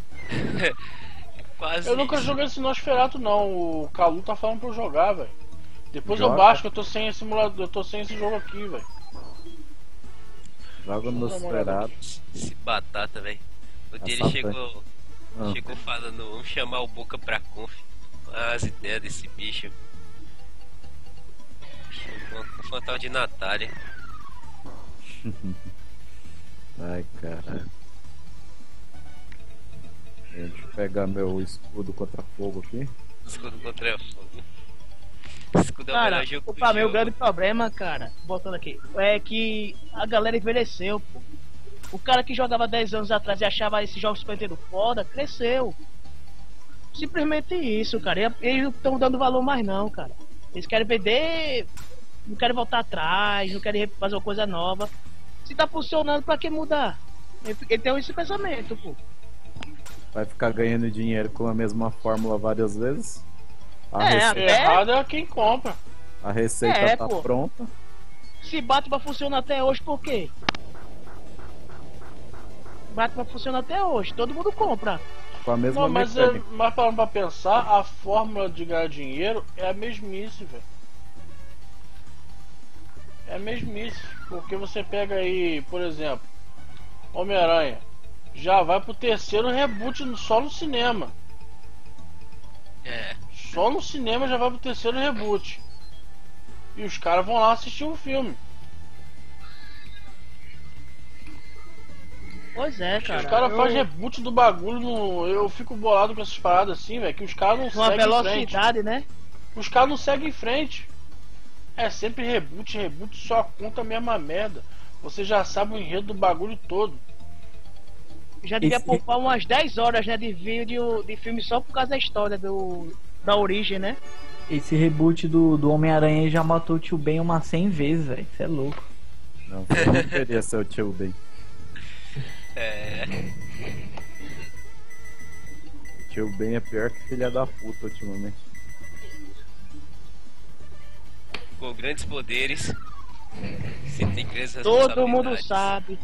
Quase. Eu nunca isso. joguei esse Nosferatu, não. O Calu tá falando pra eu jogar, velho. Depois eu Joga. baixo que eu tô sem esse simulador. Eu tô sem esse jogo aqui, velho. Joga no Deixa eu dar uma olhada Nosferatu. Esse batata, velho. O dia ele Essa chegou. Ah. Chegou falando, vamos chamar o Boca pra conf. As ideias desse bicho. Chegou com o tal de Natália. Ai, cara. Deixa eu pegar meu escudo contra fogo aqui. Escudo contra fogo. Escudo é o Cara, melhor jogo do pra mim o jogo. grande problema, cara, voltando aqui, é que a galera envelheceu, pô. O cara que jogava 10 anos atrás e achava esses jogos Super Nintendo foda, cresceu. Simplesmente isso, cara. Eles não estão dando valor mais não, cara. Eles querem vender, não querem voltar atrás, não querem fazer uma coisa nova. Se tá funcionando, pra que mudar? Ele tem esse pensamento, pô. Vai ficar ganhando dinheiro com a mesma fórmula várias vezes. A, É, receita, Errado é quem compra. a receita É, tá pô. pronta. Se Batman funciona até hoje, por quê? Batman funciona até hoje, todo mundo compra. Com a mesma Não, mas, mecânica. mas parando pra pensar, a fórmula de ganhar dinheiro é a mesmice, velho. É a mesmice. Porque você pega aí, por exemplo, Homem-Aranha. Já vai pro terceiro reboot só no cinema. É. Só no cinema já vai pro terceiro reboot. E os caras vão lá assistir um filme. Pois é, cara. Os caras Eu- fazem reboot do bagulho. Eu fico bolado com essas paradas assim, velho. Que os caras não Uma seguem em frente. velocidade, né? Os caras não seguem em frente. É sempre reboot, só conta a mesma merda. Você já sabe o enredo do bagulho todo. Já devia Esse- poupar umas 10 horas, né, de vídeo de filme só por causa da história da origem, né? Esse reboot do Homem-Aranha já matou o Tio Ben umas 100 vezes, velho. Você é louco. Não, você não queria ser o tio Ben. É. O tio Ben é pior que filha da puta ultimamente. Com grandes poderes. Se tem grandes Todo mundo responsabilidades. sabe.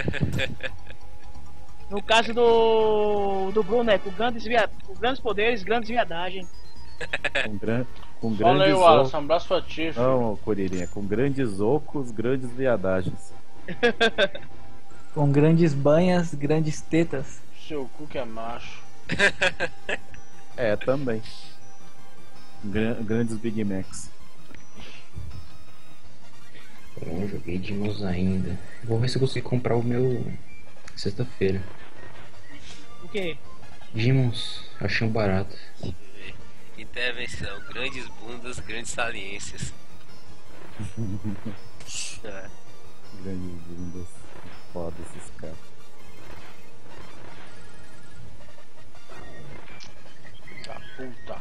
No caso do Bruno, né? Com grandes poderes, grandes viadagens. Com Fala aí, grandes Wallace. ocos. Um abraço pra ti. filho. Não, Curirinha, com grandes ocos, grandes viadagens. Com grandes banhas, grandes tetas. Seu cu que é macho. É, também. Grandes Big Macs. Eu não joguei Demons ainda. Vou ver se eu consigo comprar o meu sexta-feira. O quê? Demons, achei um barato. Intervenção, grandes bundas, grandes saliências. É. Grandes bundas. Foda esses caras. Tá puta.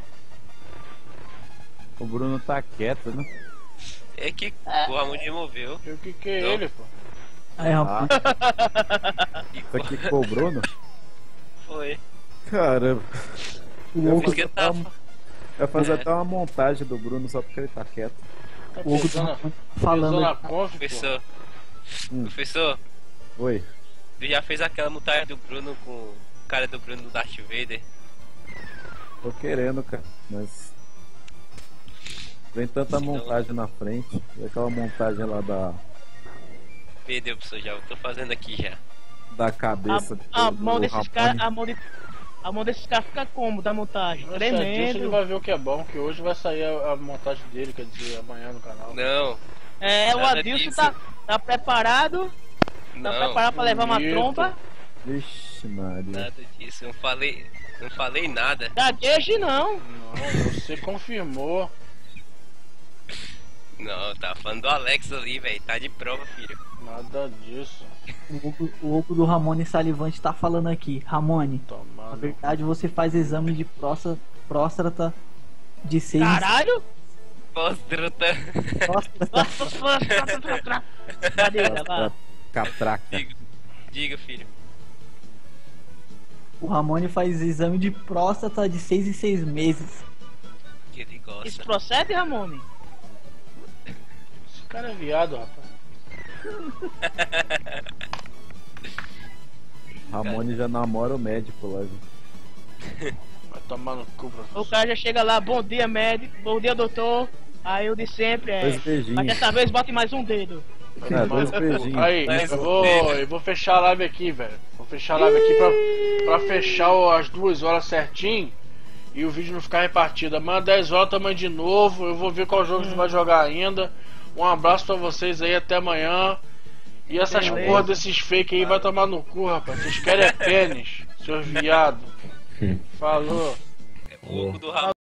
O Bruno tá quieto, né? É que o Ramon removeu. E o que é Não. ele, pô? Aí, rapaz. Isso aqui ficou o Bruno? Foi. Caramba. O Eu Oco Porque tá. Vai fazer É. até uma montagem do Bruno só porque ele tá quieto. Tá o Oco pesando, tá falando pesando a aí. conf, pô. Professor. Professor, Oi. tu já fez aquela montagem do Bruno com o cara do Bruno do Darth Vader? Tô querendo, cara. Mas. Vem tanta montagem na frente. E aquela montagem lá Perdeu, professor, já. Eu tô fazendo aqui já. da cabeça A do mão desses Ramone. caras, a mão desses caras fica como da montagem? Esse Adilson, ele Tremendo. vai ver o que é bom, que hoje vai sair a montagem dele, quer dizer, amanhã no canal. Não, É, o Nada Adilson disso. tá preparado. Tá não. preparado pra levar uma Bonito. tromba. Vixe, Maria. Nada disso, não falei nada. Gagueje não. Não, você confirmou. Não, tá falando do Alex ali, velho. Tá de prova, filho. Nada disso. O Hugo do Ramone Salivante tá falando aqui. Ramone, na Tomando. verdade você faz exame de próstata de 6 Caralho. Próstata. Cadê ela? Vai. Catraca. Diga, filho. O Ramone faz exame de próstata de 6 em 6 meses. Que ele gosta. Isso procede, Ramone? Esse cara é viado, rapaz. Ramone já namora o médico lá, viu? Vai tomar no cu, O professor. cara já chega lá, bom dia médico, bom dia doutor. Aí o de sempre é. Dois beijinhos. Mas dessa vez bote mais um dedo. É, dois beijinhos. Aí, Mas eu vou fechar a live aqui, velho. Vou fechar a live aqui pra fechar as 2 horas certinho e o vídeo não ficar repartido. Amanhã 10 horas também de novo. Eu vou ver qual jogo você vai jogar ainda. Um abraço pra vocês aí, até amanhã. E essas Beleza. porra desses fake aí vai tomar no cu, rapaz. Vocês querem é pênis, seus viados. Falou. O Hugo do Ramone.